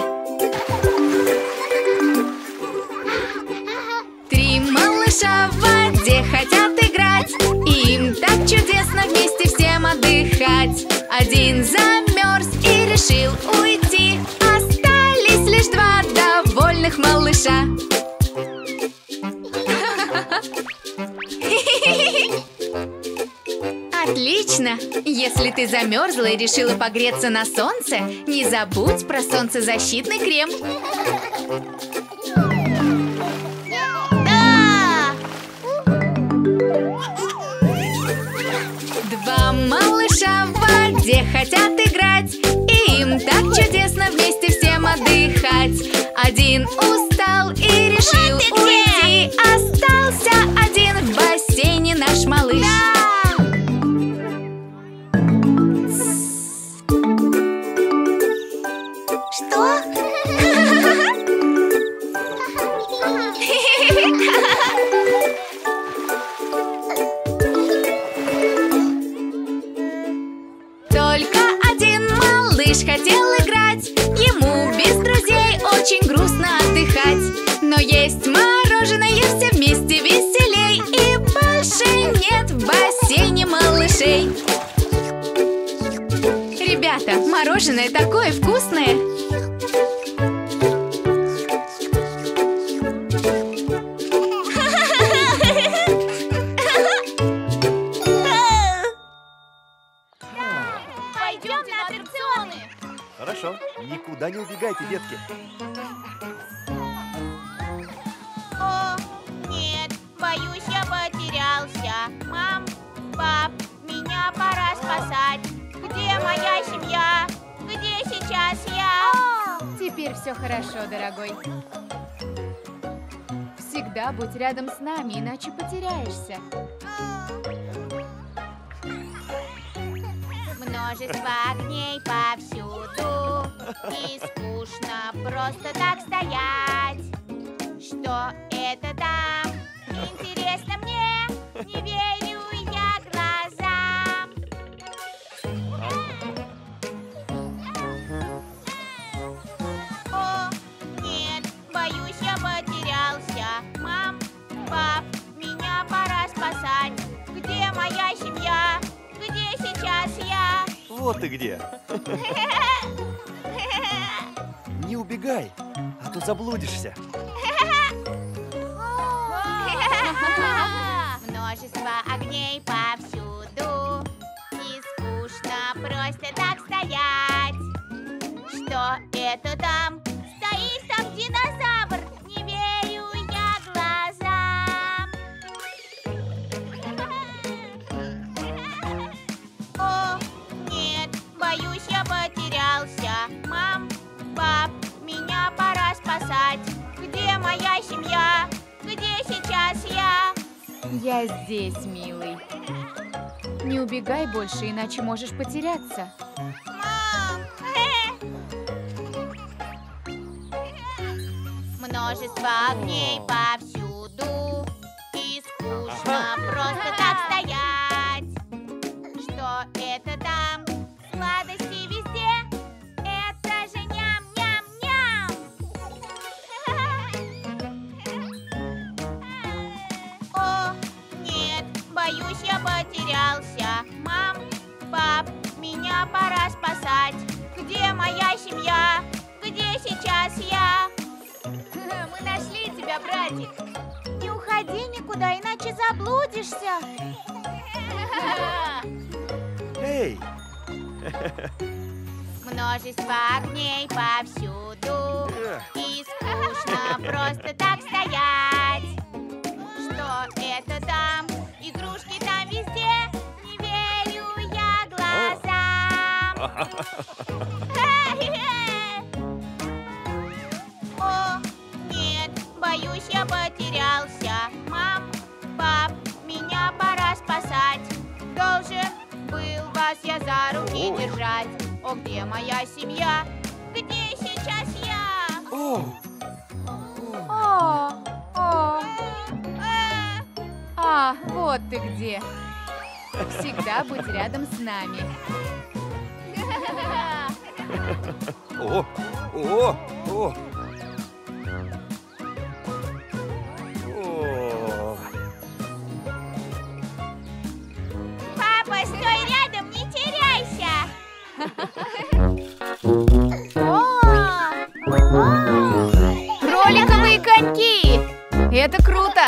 3 малыша в воде хотят играть, и им так чудесно вместе всем отдыхать. Один замерз и решил уйти, остались лишь 2 довольных малыша. Отлично! Если ты замерзла и решила погреться на солнце, не забудь про солнцезащитный крем. Да! 2 малыша в воде хотят играть, и им так чудесно вместе всем отдыхать. Один устал и решил уйти, остался один в бассейне наш малыш. Что? Только один малыш хотел играть, ему без друзей очень грустно отдыхать. Но есть мороженое, все вместе веселей, и больше нет в бассейне малышей. Ребята, мороженое такое вкусное! Пойдем на аттракционы. Хорошо, никуда не убегайте, детки. О, нет, боюсь, я потерялся. Мам, пап, меня пора спасать. Где моя семья? Где сейчас я? Теперь все хорошо, дорогой. Всегда будь рядом с нами, иначе потеряешься. Множество огней повсюду, и скучно просто так стоять. Что это там? Интересно мне, не верю я глазам. О, нет, боюсь, я потерялся. Мам, пап, меня пора спасать. Где моя семья? Где сейчас я? Вот ты где. Не убегай, а то заблудишься. Множество огней повсюду, и скучно просто так стоять. Что это там? Стоит там динозавр, не верю я глазам. О, нет, боюсь, я потерялся. Мам, пап, меня пора спасать. Где моя семья? Где сейчас я? Я здесь, милый. Не убегай больше, иначе можешь потеряться. Мам! Множество огней повсюду, и скучно просто так стоять. Что это там? Сладости везде? Это же ням-ням-ням! О, нет, боюсь, я потерялся. Мам, пап, меня пора спасать. Где моя семья? Где сейчас я? Мы нашли тебя, братик. Не уходи никуда, иначе заблудишься. Эй! Множество огней повсюду, и скучно просто так стоять. О, нет, боюсь, я потерялся. Мам, пап, меня пора спасать. Должен был вас я за руки держать. О, где моя семья? Где сейчас я? Вот ты где. Всегда будь рядом с нами. О, о, о. О. Папа, стой рядом, не теряйся. Роликовые коньки! Это круто!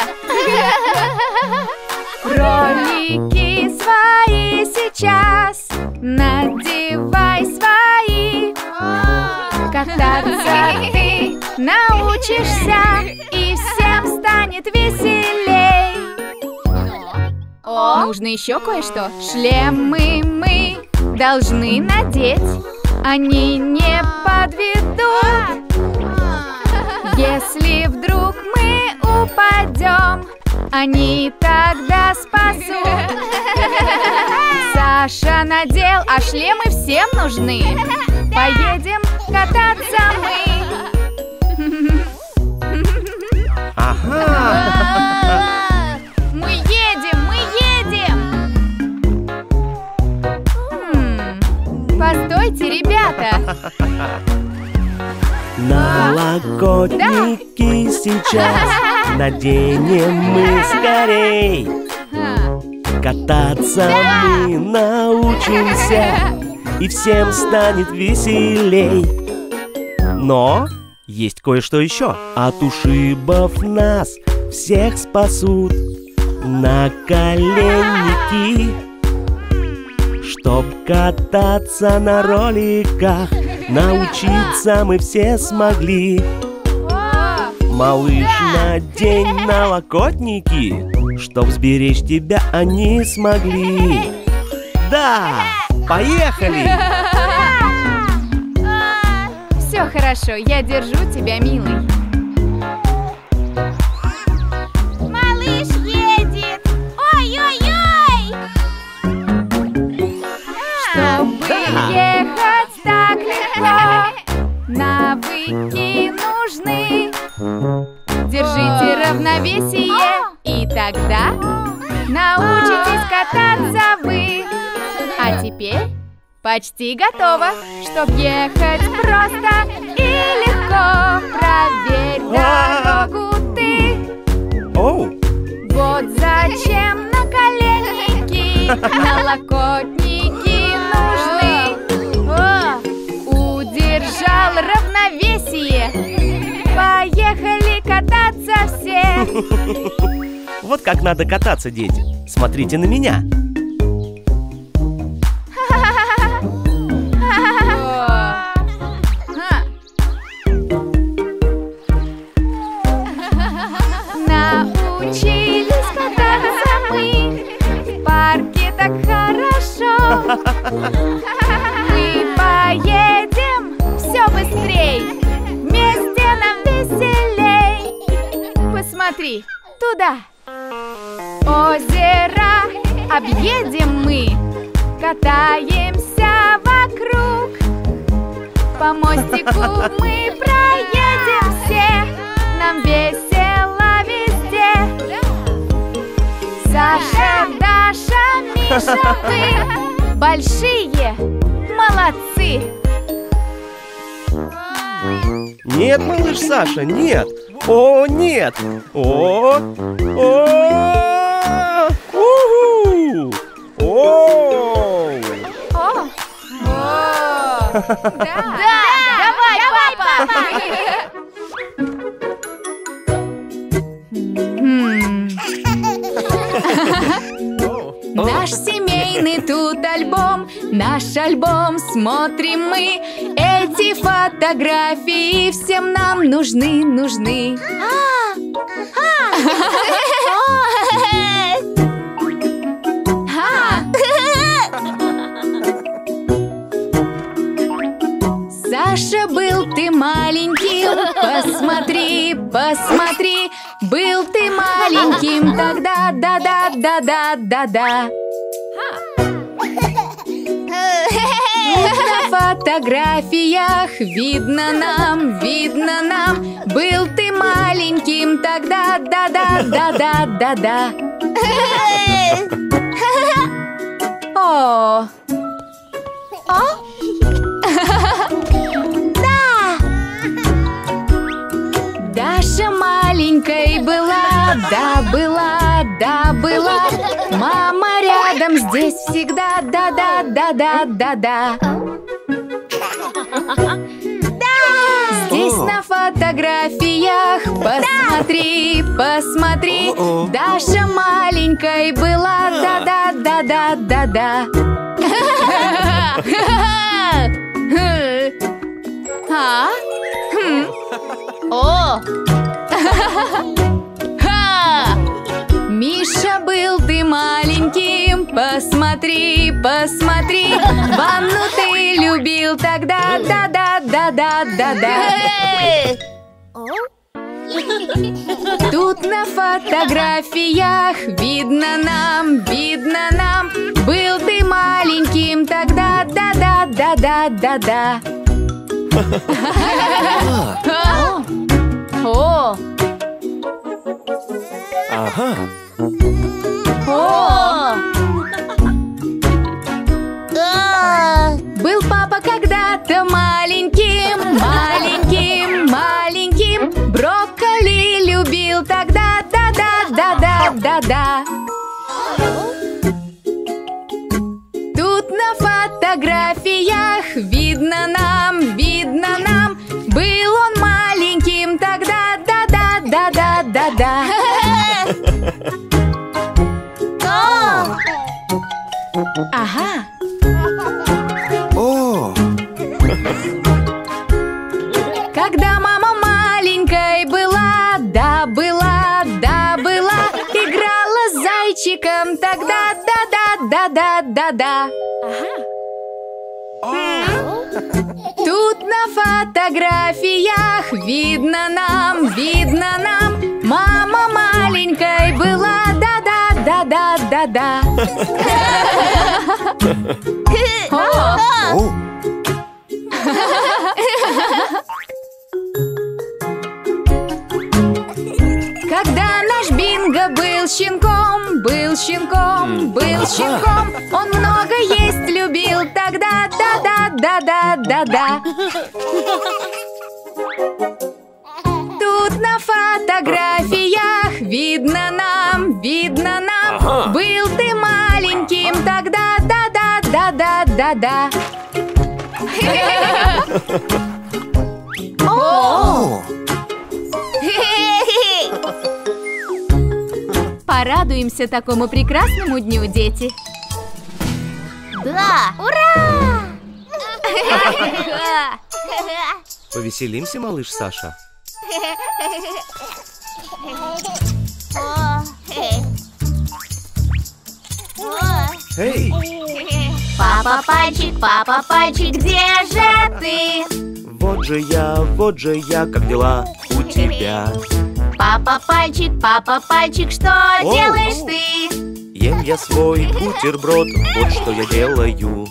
Ролики свои сейчас надевай свои. Кататься ты научишься, и всем станет веселей. Нужно еще кое-что. Шлемы мы должны надеть, они не подведут. Если вдруг мы упадем, они тогда спасут. Саша надел, а шлемы всем нужны. Поедем кататься мы. Ага. Мы едем. Постойте, ребята. Налокотники сейчас наденем мы скорей. Кататься мы научимся, и всем станет веселей. Но есть кое-что еще. От ушибов нас всех спасут наколенники. Чтоб кататься на роликах, научиться мы все смогли. Малыш, надень налокотники, чтоб сберечь тебя они смогли. Да, поехали! Все хорошо, я держу тебя, милый. Малыш едет. Ой-ой-ой! Чтобы ехать так легко, навыки нужны. Держите равновесие, и тогда научитесь кататься вы. А теперь почти готово, чтоб ехать просто и легко. Проверь дорогу ты. Вот зачем наколенники, налокотники нужны. Удержал равновесие. Поехали кататься все. Вот как надо кататься, дети. Смотрите на меня. Научились кататься мы в парке так хорошо. Мы поедем все быстрей, вместе нам веселей. Посмотри, туда. Озеро объедем мы, катаемся вокруг. По мостику мы проедем все, нам весело везде. Саша, Даша, Миша, вы большие молодцы. Нет, малыш Саша, нет. О, нет. О, уху. Да, давай, папа. Наш семейный тут альбом, наш альбом смотрим мы. Эти фотографии всем нам нужны. был ты маленьким, посмотри, посмотри. Был ты маленьким тогда, да-да-да-да-да-да. На фотографиях видно нам. Был ты маленьким тогда, да-да-да-да-да-да. О! Даша маленькой была, да была. Мама рядом здесь всегда, да-да-да-да-да-да. Здесь на фотографиях, посмотри, посмотри. Даша маленькой была, да-да-да-да-да-да. А? О! Миша, был ты маленьким, посмотри, посмотри. Ванну ты любил тогда, да-да-да-да-да-да. Тут на фотографиях видно нам. Был ты маленьким тогда, да-да-да-да-да-да. О! Ага. О! Был папа когда-то маленьким. Брокколи любил тогда, да-да-да-да-да-да. Тут на фотографиях видно нам. Был он маленьким тогда, да-да-да-да-да-да. Ага. О! Когда мама маленькой была, да была, играла с зайчиком тогда, да-да-да-да-да-да. Тут на фотографиях видно нам. Мама маленькой была, да-да-да-да-да-да. О! Когда наш Бинго был щенком, он много есть любил тогда, да-да-да-да-да-да. Тут на фотографиях видно нам. Был ты маленьким тогда, да-да-да-да-да-да. О! Порадуемся такому прекрасному дню, дети. Да! Ура! Повеселимся, малыш Саша. Эй! Папа пальчик, где же ты? Вот же я, как дела у тебя? Папа пальчик, что делаешь ты? Ем я свой бутерброд, вот что я делаю.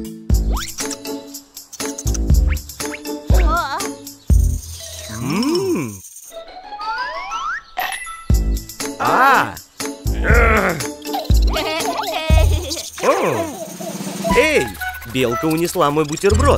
Эй, белка унесла мой бутерброд.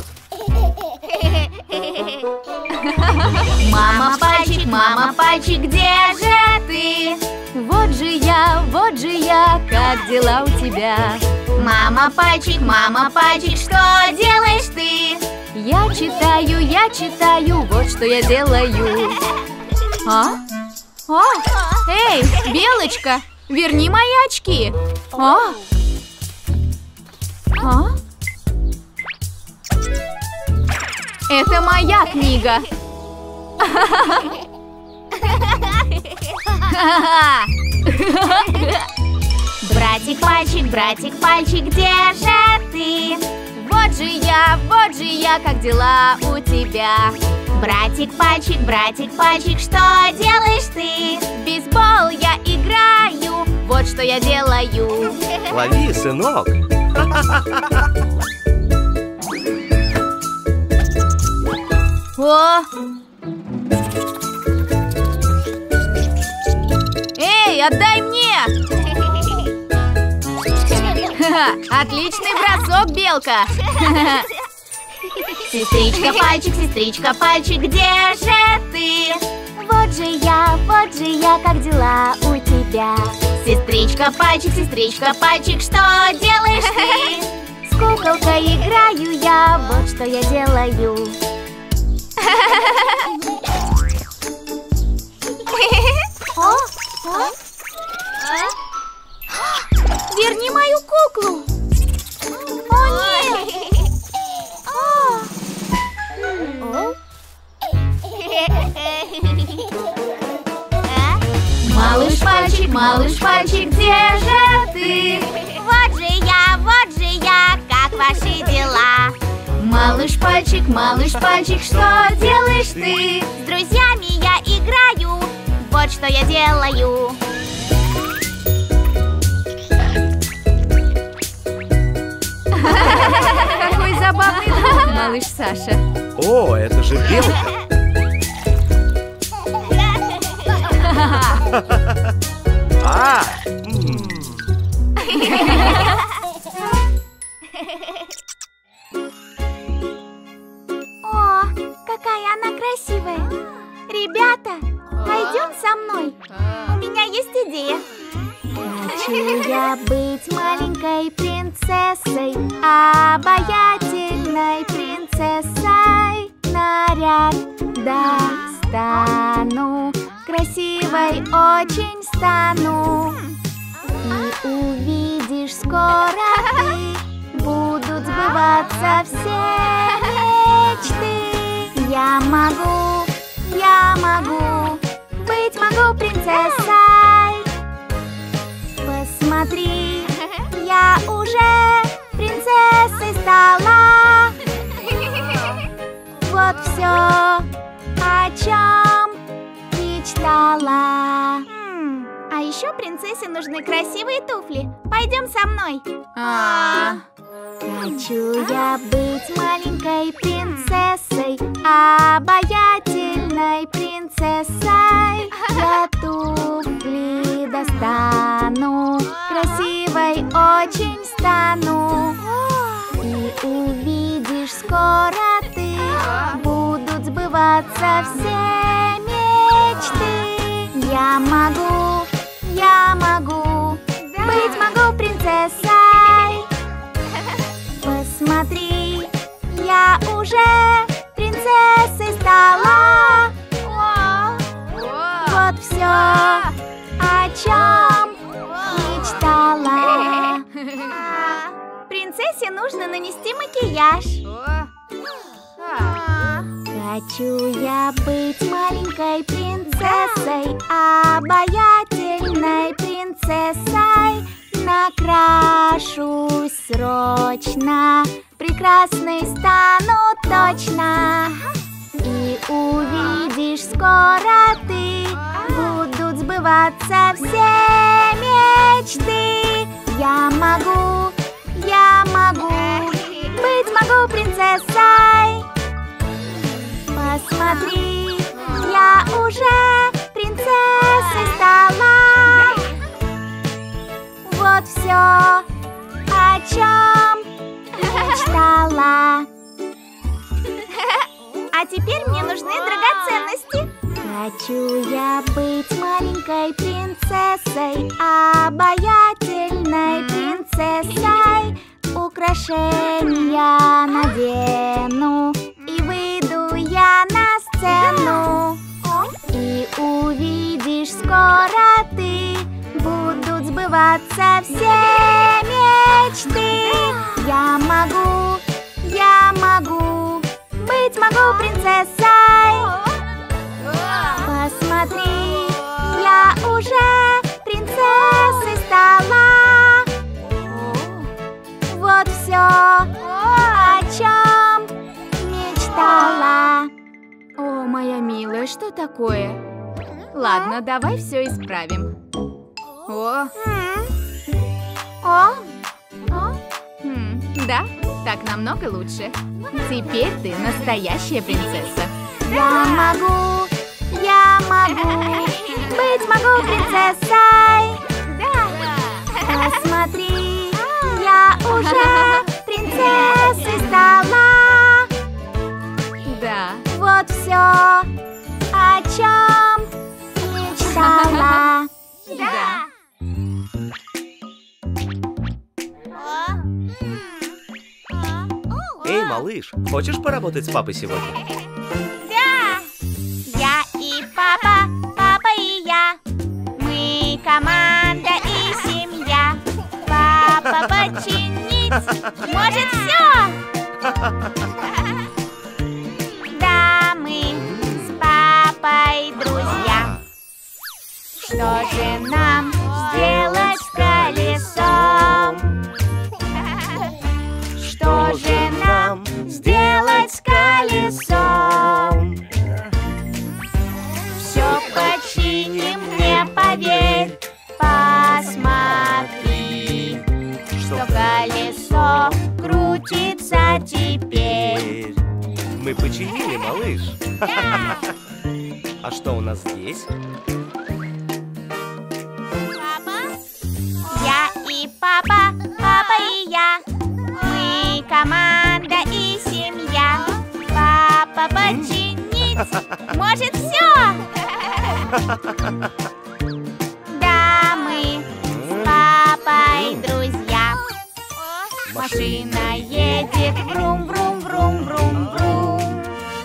Мама пальчик, где же ты? Вот же я, как дела у тебя? Мама пальчик, что делаешь ты? Я читаю, вот что я делаю. А? О, эй, белочка, верни мои очки. А? Это моя книга. Братик пальчик, где же ты? Вот же я, как дела у тебя? Братик, пальчик, что делаешь ты? В бейсбол я играю, вот что я делаю. Лови, сынок. О! Эй, отдай мне! Отличный бросок, белка! Сестричка, пальчик, где же ты? Вот же я, как дела у тебя? Сестричка, пальчик, что делаешь ты? С куколкой играю я, вот что я делаю. Верни мою куклу! О, нет! Малыш пальчик, где же ты? Вот же я, как ваши дела? Малыш пальчик, что делаешь ты? С друзьями я играю, вот что я делаю. Какой забавный друг, малыш Саша. О, это же белка. О, какая она красивая! Ребята, пойдем со мной. У меня есть идея. Хочу я быть маленькой принцессой, обаятельной принцессой. Наряд достану, красивой очень стану. И увидишь скоро ты, будут сбываться все мечты. Я могу быть принцессой. Посмотри, я уже принцессой стала. Вот все, о чем мечтала. А еще принцессе нужны красивые туфли. Пойдем со мной. Хочу я быть маленькой принцессой, обаятельной принцессой. Я туфли достану, красивой очень стану. И увидишь скоро ты, будут сбываться все мечты. Я могу быть принцессой. Посмотри, я уже принцессой стала. Вот все, о чем мечтала. Принцессе нужно нанести макияж. Хочу я быть маленькой принцессой, обаятельной принцессой. Накрашусь срочно, прекрасной стану точно. И увидишь скоро ты, будут сбываться все мечты. Я могу быть принцессой. Посмотри, я уже принцессой стала. Вот все, о чем мечтала. А теперь мне нужны драгоценности. Хочу я быть маленькой принцессой, обаятельной принцессой. Украшения надену, и выйду я на сцену. И увидишь скоро ты, будут сбываться все мечты. Я могу быть принцессой. Посмотри, я уже принцессой стала. Вот все, моя милая, что такое? Ладно, давай все исправим. О! Да, так намного лучше. Теперь ты настоящая принцесса. Я могу быть принцессой. Да. Посмотри, я уже принцессой стала. Да. Вот все, о чем мечтала. Да. Эй, малыш, хочешь поработать с папой сегодня? Да! Я и папа, папа и я. Мы команда и семья. Папа починить может все. Да, мы с папой друзья. Что же нам сделать с колесом? Что же нам сделать с колесом? Все починим, не поверь, посмотри, что колесо крутится теперь. Мы починили, малыш. А что у нас здесь? Я и папа, папа и я. Мы команда и семья. Папа починить может все. Да, мы с папой друзья. Машина едет врум-врум-врум-врум-врум.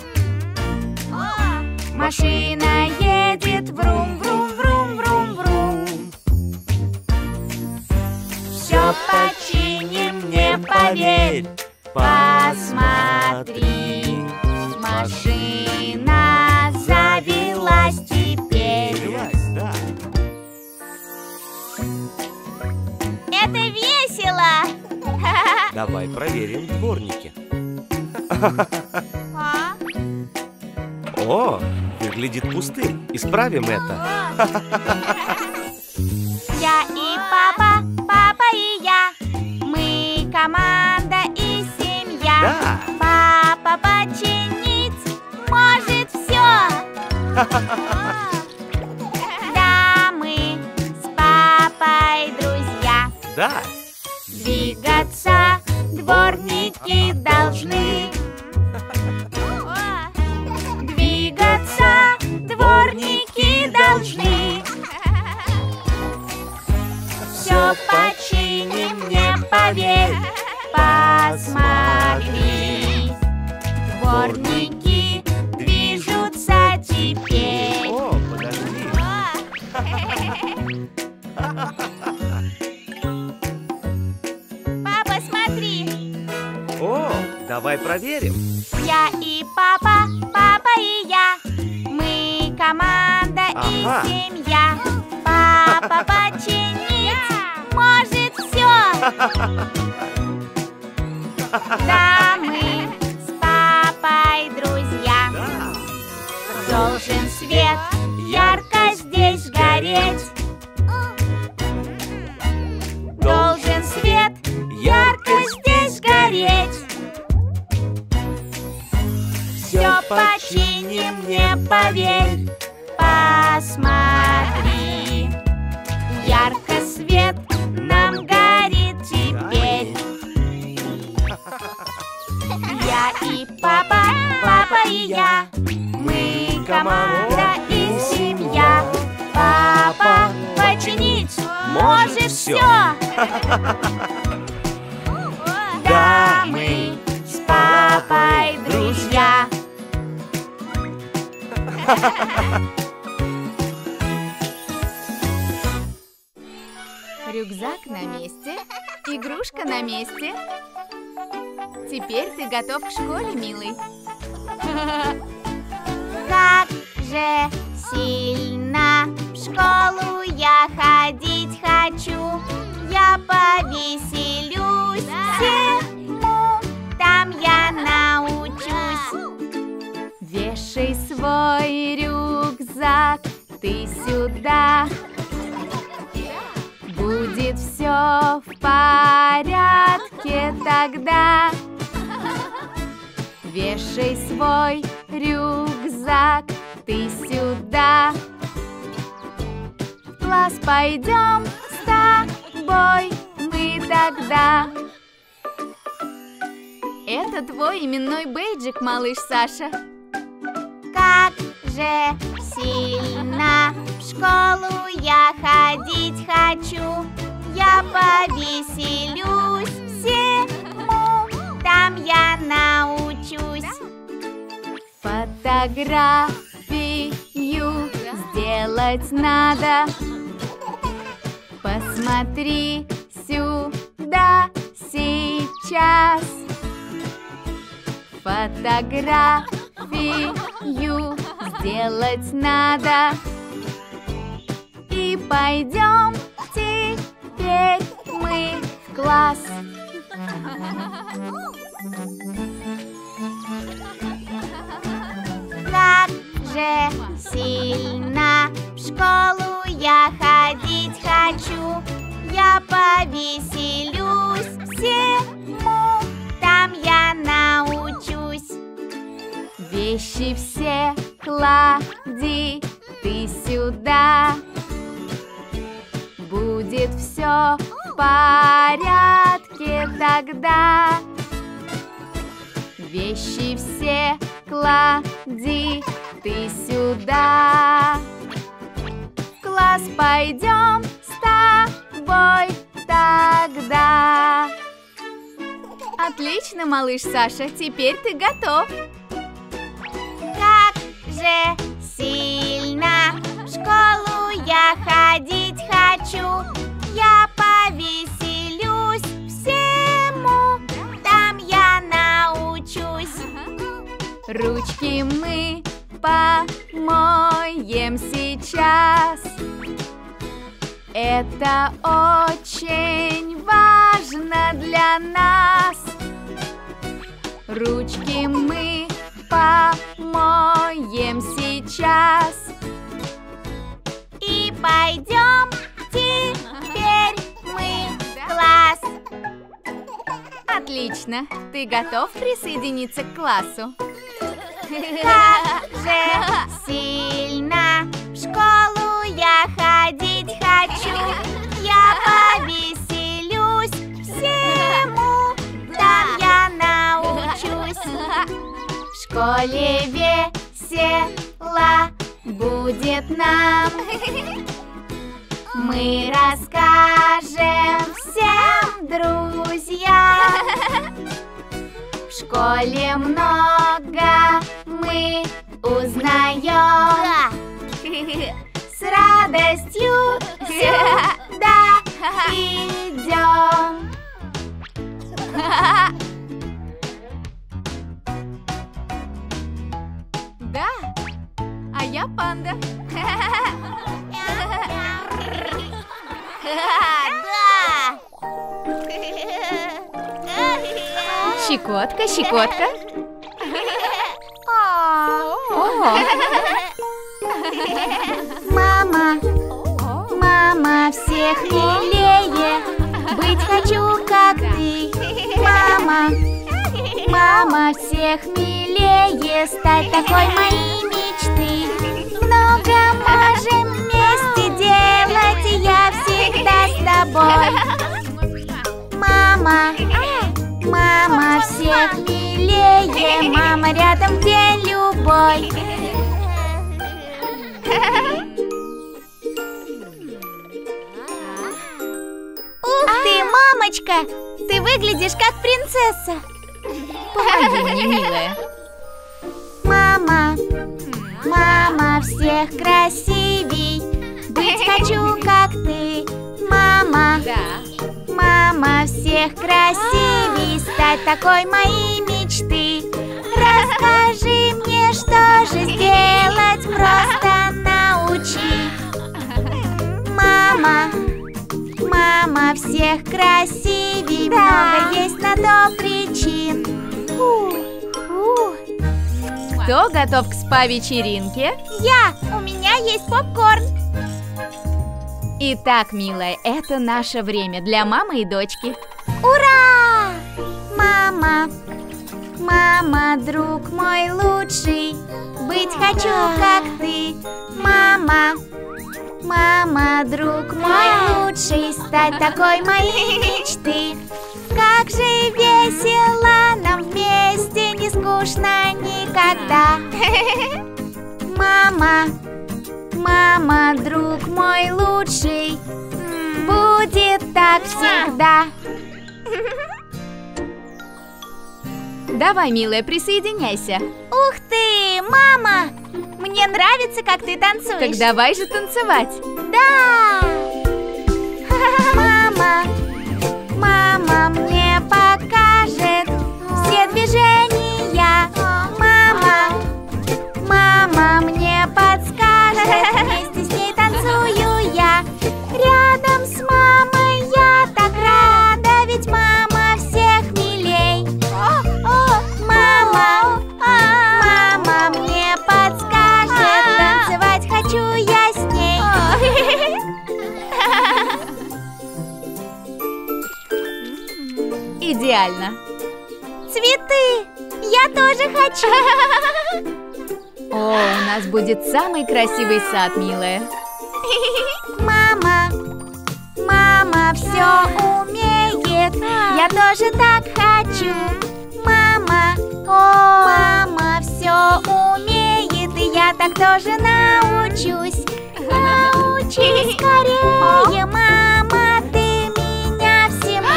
Машина едет врум-врум-врум-врум-врум. Все починим, не поверь, посмотри. Машина завелась теперь. Да. Это весело! Давай проверим дворники. О, выглядит пустым. Исправим это. Я и папа, папа и я. Мы команда и семья. Да. Папа починить может все. Да, мы с папой друзья. Да. Двигаться дворники должны. Двигаться дворники должны. Все починим, не поверь, посмотри. Дворники движутся теперь. О, подожди. Папа, смотри. О, давай проверим. Я и папа, папа и я. Мы команда и Ага. семья. Папа починить может все. Да, мы с папой друзья. Должен свет ярко здесь гореть. Должен свет ярко здесь гореть. Все починим, не поверь, посмотри. Ярко свет нам горит теперь. Я и папа, папа и я. Мы команда и семья. Папа починить может все. Да, мы с папой друзья. Рюкзак на месте, игрушка на месте. Теперь ты готов к школе, милый. Как же сильно в школу я ходить хочу. Я повеселюсь, всему там я научусь. Вешай свой рюкзак, ты сюда. Будет все в порядке тогда. Вешай свой рюкзак, ты сюда. В класс пойдем с тобой мы тогда. Это твой именной бейджик, малыш Саша. Как же сильно в школу я ходить хочу. Я повеселюсь всему, там я научусь. Фотографию сделать надо. Посмотри сюда сейчас. Фотографию сделать надо. И пойдем теперь мы в класс. Как же сильно в школу я ходить хочу. Я повеселюсь всему, там я научусь. Вещи все клади ты сюда. Будет все в порядке тогда. Вещи все клади ты сюда. В класс пойдем с тобой тогда. Отлично, малыш Саша, теперь ты готов. Как же сильно в школу я ходить хочу. Я повеселюсь всему, там я научусь. Ручки мы помоем сейчас. Это очень важно для нас. Ручки мы помоем сейчас. И пойдем теперь мы в класс. Отлично, ты готов присоединиться к классу? Как же сильно в школу я ходить хочу. Я повеселюсь всему, там я научусь. В школе весело будет нам. Мы расскажем всем друзьям. В школе много мы узнаем. С радостью сюда идем. Да, а я панда. Да! Щекотка, щекотка. Мама, мама всех милее, быть хочу, как ты. Мама, мама всех милее, стать такой моей мечты. Много можем вместе делать, и я всегда с тобой. Мама, мама всех милее, мама рядом день любой. Ух ты, мамочка! Ты выглядишь как принцесса. Помоги мне, милая. Мама, мама всех красивей, быть хочу, как ты. Мама, Да. мама всех красивей, стать такой моей мечты. Расскажи мне, что же сделать, просто научи. Мама, мама всех красивей, много есть на то причин. Кто готов к спа-вечеринке? Я! У меня есть попкорн. Итак, милая, это наше время для мамы и дочки. Ура! Мама, мама, друг мой лучший. Быть хочу, как ты. Мама, мама, друг мой лучший. Стать такой моей мечты. Как же весело нам вместе, не скучно никогда. Мама, мама, друг мой лучший. Будет так всегда. Давай, милая, присоединяйся. Ух ты, мама! Мне нравится, как ты танцуешь. Так давай же танцевать. Да! Мама, мама мне покажет все движения. Мама, мама мне подскажет. Вместе с ней танцую я. Рядом с мамой я так рада, ведь мама всех милей. Мама, мама мне подскажет. Танцевать хочу я с ней. Идеально. Цветы! Я тоже хочу! О, у нас будет самый красивый сад, милая. Мама, мама все умеет. Я тоже так хочу. Мама, мама все умеет. И я так тоже научусь. Научись скорее, мама, ты меня всему.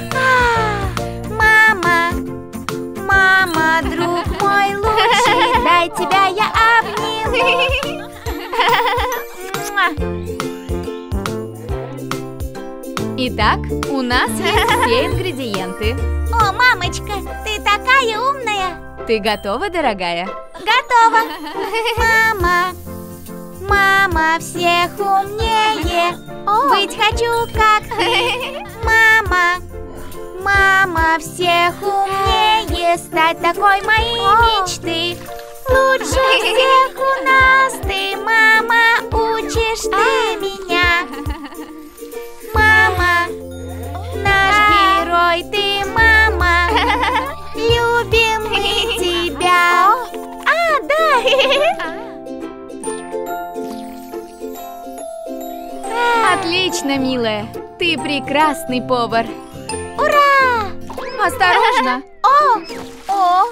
Мама, мама, друг мой лучший. Дай тебя я обниму. Итак, у нас есть все ингредиенты. О, мамочка, ты такая умная. Ты готова, дорогая? Готова. Мама, мама всех умнее. Быть хочу, как ты. Мама, мама всех умнее. Стать такой моей мечты. Лучше всех у нас ты, мама, учишь ты меня. Мама, наш герой ты, мама. Любим мы тебя. Да. Отлично, милая. Ты прекрасный повар. Ура! Осторожно. О!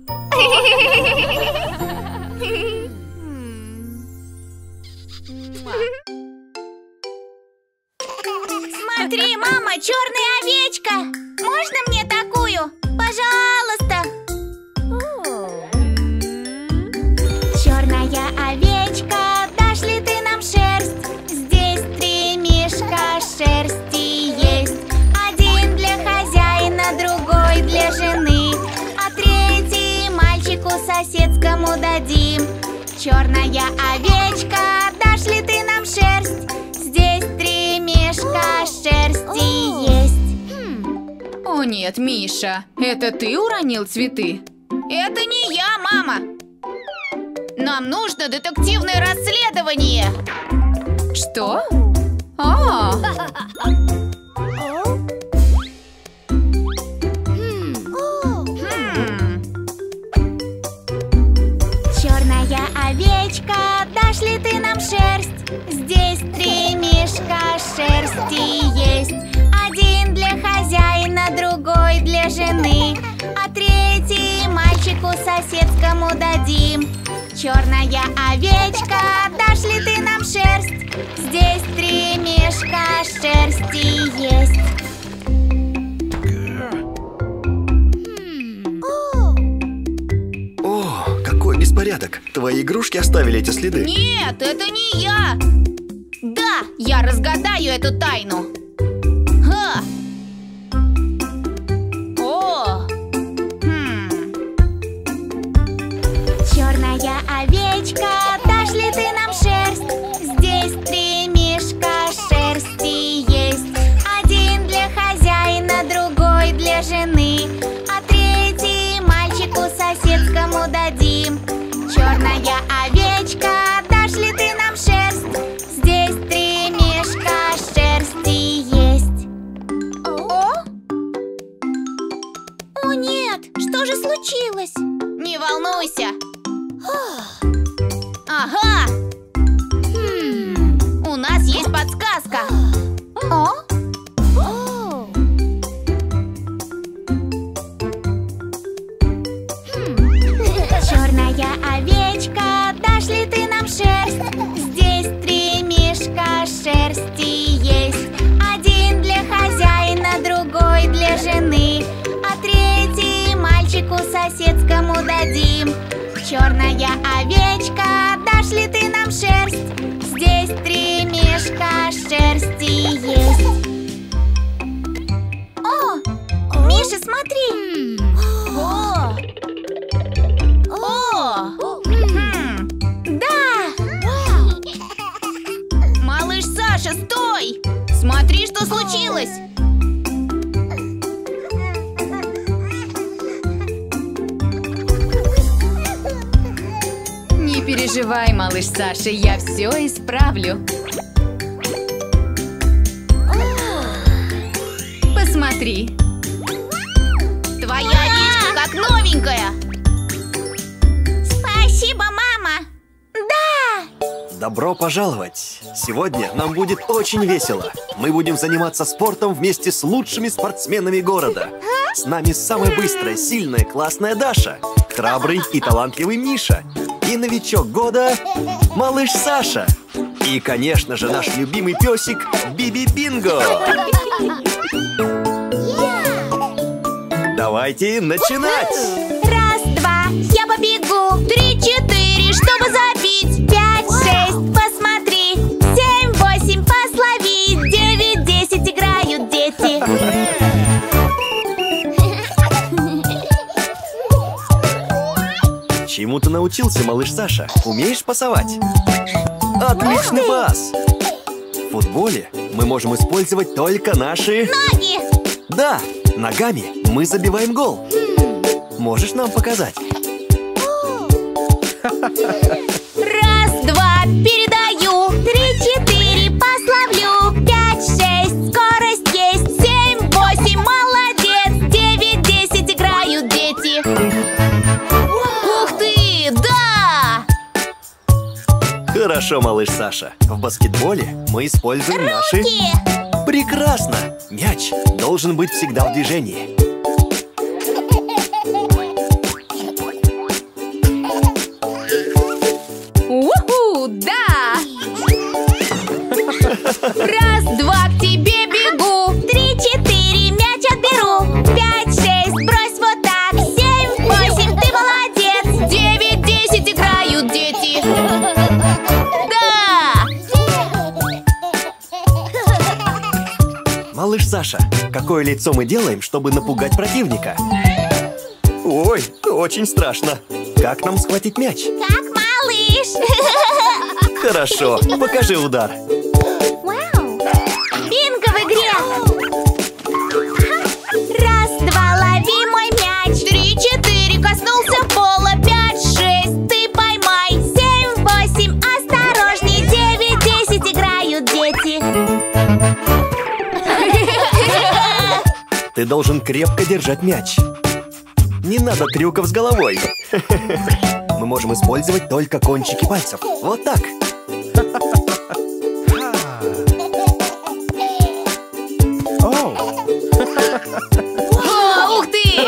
Смотри, мама, черная овечка. Можно мне такую? Пожалуйста. Черная овечка, дашь ли ты нам шерсть? Здесь 3 мешка шерсти есть. Один для хозяина, другой для жены, а 3 мальчику соседскому дадим. Черная овечка, дашь ли ты нам шерсть? Здесь 3 мешка шерсти есть. О нет, Миша, это ты уронил цветы? Это не я, мама. Нам нужно детективное расследование. Что? О! Черная овечка, дашь ли ты нам шерсть? Здесь 3 мешка шерсти есть. Один для хозяина, другой для жены, а 3 мальчику соседскому дадим. Черная овечка, дашь ли ты нам шерсть? Здесь 3 мешка шерсти есть. О, какой беспорядок! Твои игрушки оставили эти следы. Нет, это не я. Да, я разгадаю эту тайну. Ха. О. Черная овечка, дашь ли ты нам шерсть? Здесь 3 мешка шерсти есть. Один для хозяина, другой для жены, а 3 мальчику соседскому дадим. черная овечка, дашь ли ты нам шерсть? Здесь 3 мешка шерсти есть. О, Миша, смотри! Да! Малыш Саша, стой! Смотри, что случилось! Не переживай, малыш Саша, я все исправлю. Посмотри. Твоя овечка как новенькая! Спасибо, мама! Да! Добро пожаловать! Сегодня нам будет очень весело. Мы будем заниматься спортом вместе с лучшими спортсменами города. С нами самая быстрая, сильная, классная Даша, храбрый и талантливый Миша и новичок года малыш Саша. И, конечно же, наш любимый песик Биби Бинго. Давайте начинать! 1, 2, я побегу. 3, 4, чтобы забить. 5, 6, посмотри. 7, 8, послови. 9, 10, играют дети. Чему ты научился, малыш Саша? Умеешь пасовать? Отличный пас! В футболе мы можем использовать только наши... Ноги! Да, ногами мы забиваем гол. Можешь нам показать? 1, 2, передаю. 3, 4, пословлю. 5, 6, скорость есть. 7, 8, молодец. 9, 10, играют дети. Ух ты, да! Хорошо, малыш Саша. В баскетболе мы используем наши... Руки! Прекрасно! Мяч должен быть всегда в движении. Уху, да! 1, 2, к тебе бегу. 3, 4, мяч отберу. 5, 6, брось вот так. 7, 8, ты молодец. 9, 10, играют дети. Да! Малыш Саша, какое лицо мы делаем, чтобы напугать противника? Ой, очень страшно. Как нам схватить мяч? Как малыш. Хорошо, покажи удар. Вау! Бинго в игре! 1, 2, лови мой мяч. 3, 4, коснулся пола. 5, 6, ты поймай. 7, 8, осторожней. 9, 10, играют дети. Ты должен крепко держать мяч. Не надо трюков с головой. Мы можем использовать только кончики пальцев. Вот так. О, ух ты!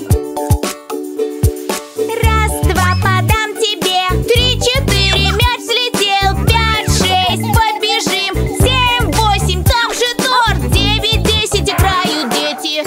1, 2, подам тебе. 3, 4, мяч взлетел. 5, 6, побежим. 7, 8, там же торт. 9, 10, играют дети.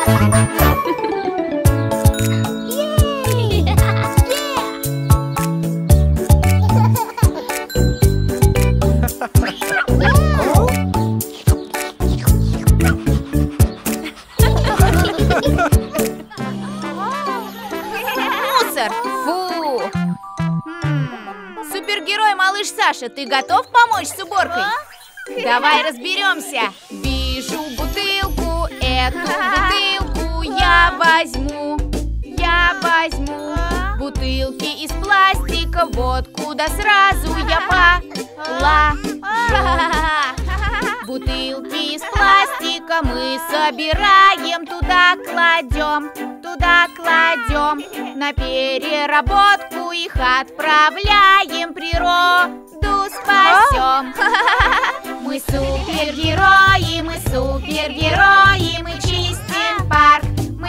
Мусор! Фу! Супергерой малыш Саша, ты готов помочь с уборкой? Давай разберемся. Вижу бутылку, эту бутылку я возьму. Я возьму бутылки из пластика, вот куда сразу я положу. Бутылки из пластика мы собираем, туда кладем. На переработку их отправляем, природу спасем. Мы супергерои, мы чистим парк,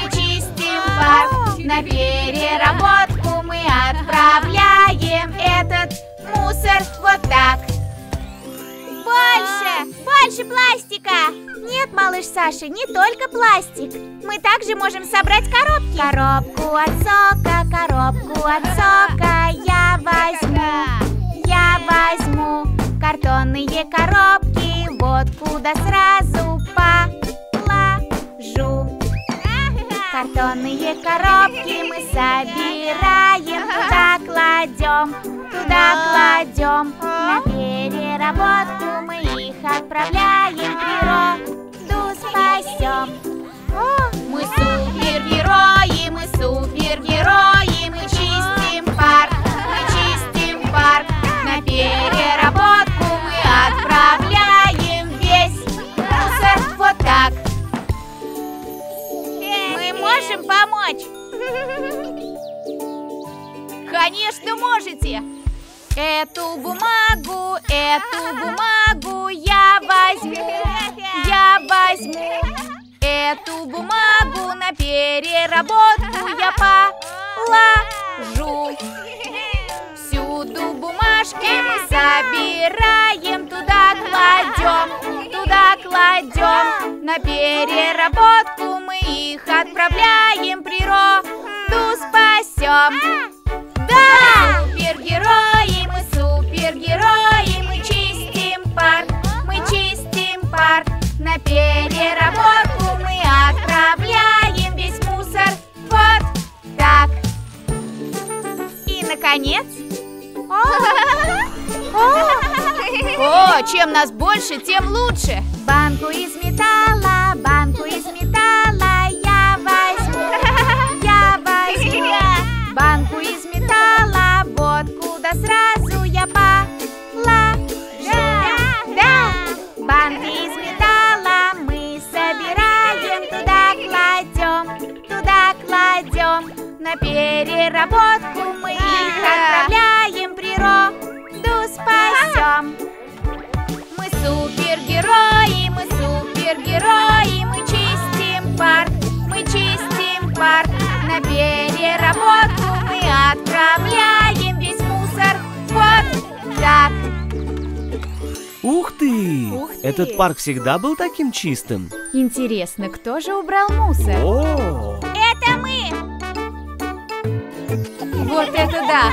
На переработку мы отправляем этот мусор вот так. Больше больше пластика. Нет, малыш Саша, не только пластик. Мы также можем собрать коробки. Коробку от сока, коробку от сока я возьму. Картонные коробки вот куда сразу положу. Картонные коробки мы собираем, туда кладем. На переработку мы их отправляем, природу спасем. Мы супергерои, мы чистим парк. На переработку мы отправляем весь мусор вот так. Мы можем помочь? Конечно, можете. Эту бумагу я возьму. Эту бумагу на переработку я положу. Всюду бумажки мы собираем, туда кладем. На переработку мы их отправляем, природу спасем. Да! Супергерои, мы чистим парк. На переработку мы отправляем весь мусор вот так. И, наконец... О, чем нас больше, тем лучше. Банку из металла я возьму. Банку из металла вот куда сразу я положу. Да! Банки из металла мы собираем, туда кладем. На переработку мы их отправляем, природу спасем. Мы супергерои, мы чистим парк. На переработку мы отправляем весь мусор вот так. Ух ты! Этот парк всегда был таким чистым. Интересно, кто же убрал мусор? О! Это мы! Вот это да!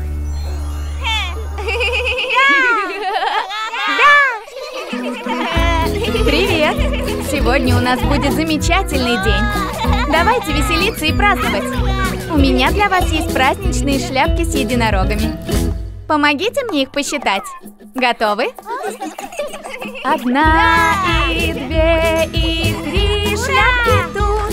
Привет! Сегодня у нас будет замечательный день. Давайте веселиться и праздновать. У меня для вас есть праздничные шляпки с единорогами. Помогите мне их посчитать. Готовы? 1 и 2 и 3 шляпки тут.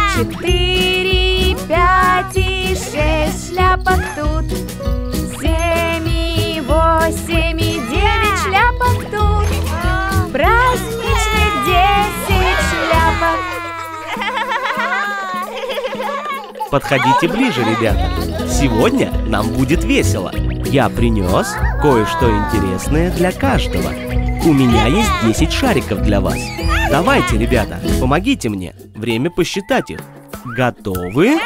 4, 5 и 6 шляпок тут. 7 и 8 и 9 шляпок тут. Праздничных 10 шляпок. Подходите ближе, ребята. Сегодня нам будет весело. Я принес кое-что интересное для каждого. У меня есть 10 шариков для вас. Давайте, ребята, помогите мне. Время посчитать их. Готовы?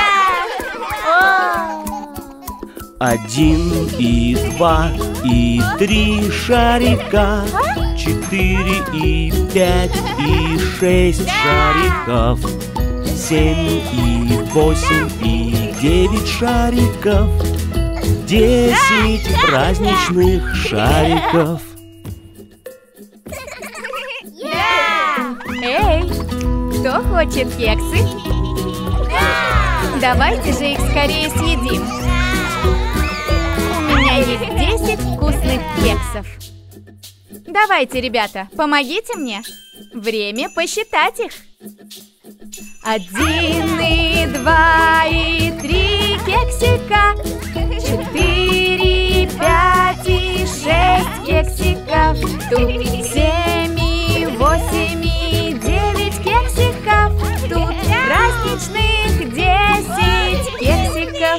1 и 2 и 3 шарика. 4 и 5 и 6 шариков. 7 и 8 и 9 шариков. 10 праздничных шариков. Эй, кто хочет кексы? Давайте же их скорее съедим. У меня есть 10 вкусных кексов. Давайте, ребята, помогите мне. Время посчитать их. 1 и 2 и 3 кексика. 4, 5 и 6 кексиков. Тут 7 и 8 и 9 кексиков. Тут праздничных 10 кексиков.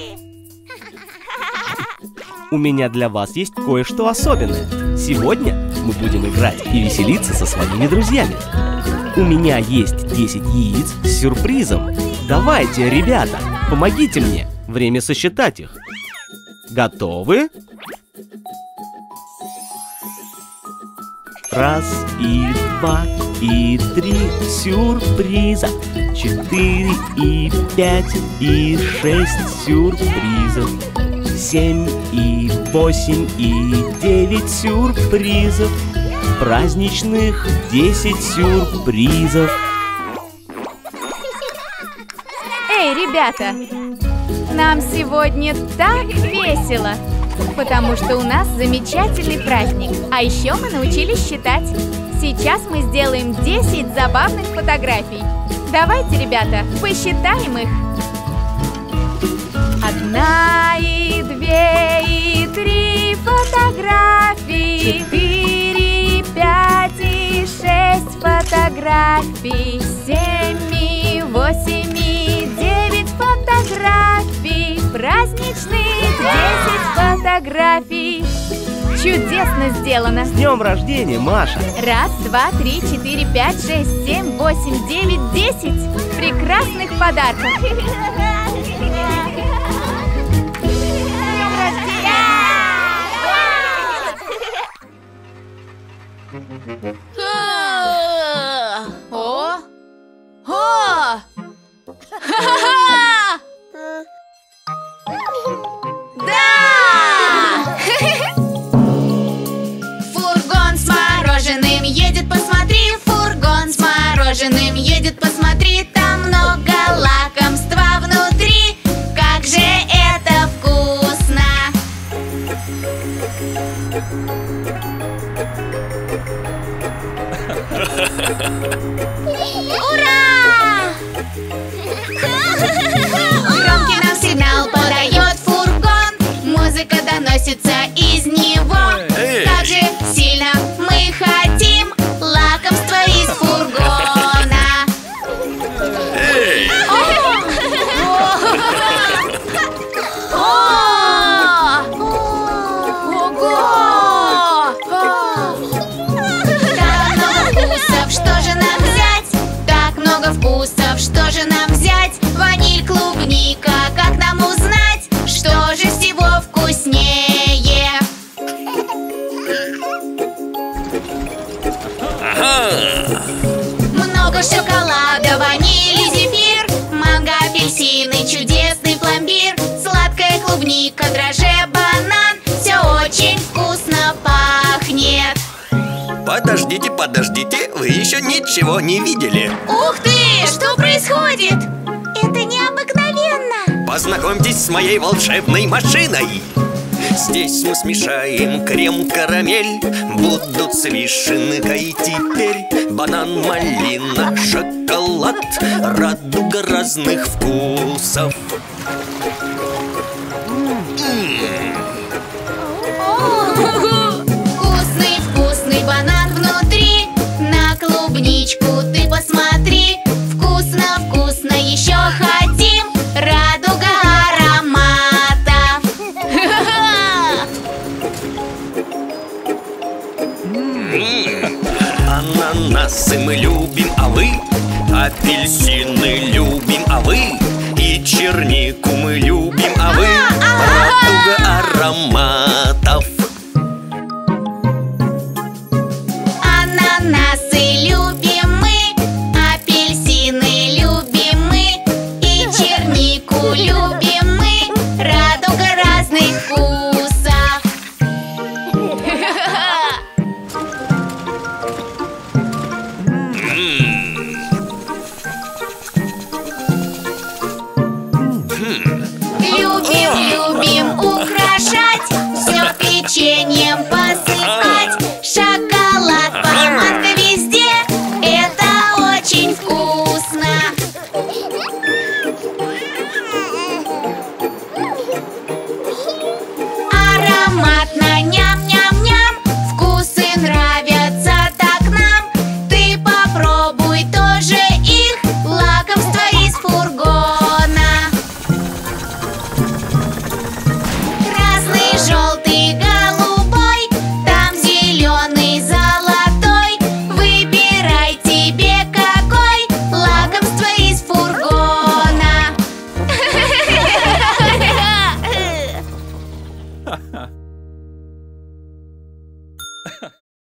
У меня для вас есть кое-что особенное. Сегодня мы будем играть и веселиться со своими друзьями. У меня есть 10 яиц с сюрпризом. Давайте, ребята, помогите мне. Время сосчитать их. Готовы? Раз и два и три сюрприза. 4 и 5 и 6 сюрпризов. 7 и 8 и 9 сюрпризов. Праздничных 10 сюрпризов. Эй, ребята, нам сегодня так весело, потому что у нас замечательный праздник. А еще мы научились считать. Сейчас мы сделаем 10 забавных фотографий. Давайте, ребята, посчитаем их. 1 и 2 и 3 фотографии. 4, 5 и 6 фотографий. 7 и 8 и 9 фотографий. Праздничных 10 фотографий. Чудесно сделано! С днем рождения, Маша! 1, 2, 3, 4, 5, 6, 7, 8, 9, 10 прекрасных подарков! О! О! Да! Фургон с мороженым едет, посмотри. Фургон с мороженым едет, посмотри. Там много лакомства внутри. Как же это вкусно! Ура! Громкий нам сигнал подает фургон. Музыка доносится из него. Как же сильно мы хотим лакомства из фургона. Так много вкусов, что же нам взять? Так много вкусов, что же нам взять? Ваниль, клубника, как нам узнать, что же всего вкуснее? Много шоколада, ваниль и зефир, манго, апельсины, чудесный пломбир, сладкая клубника, дрожжи, банан. Все очень вкусно пахнет. Подождите, подождите, вы еще ничего не видели. Ух ты! Что происходит? Это необыкновенно. Познакомьтесь с моей волшебной машиной. Здесь мы смешаем крем-карамель. Будут с вишенкой теперь. Банан, малина, шоколад, радуга разных вкусов. Вкусный, вкусный банан внутри. На клубничку ты посмотри. Вкусно, вкусно, еще хотим. Радуга ароматов. Ананасы мы любим, а вы? Апельсины любим, а вы? И чернику мы любим, а вы? Радуга ароматов.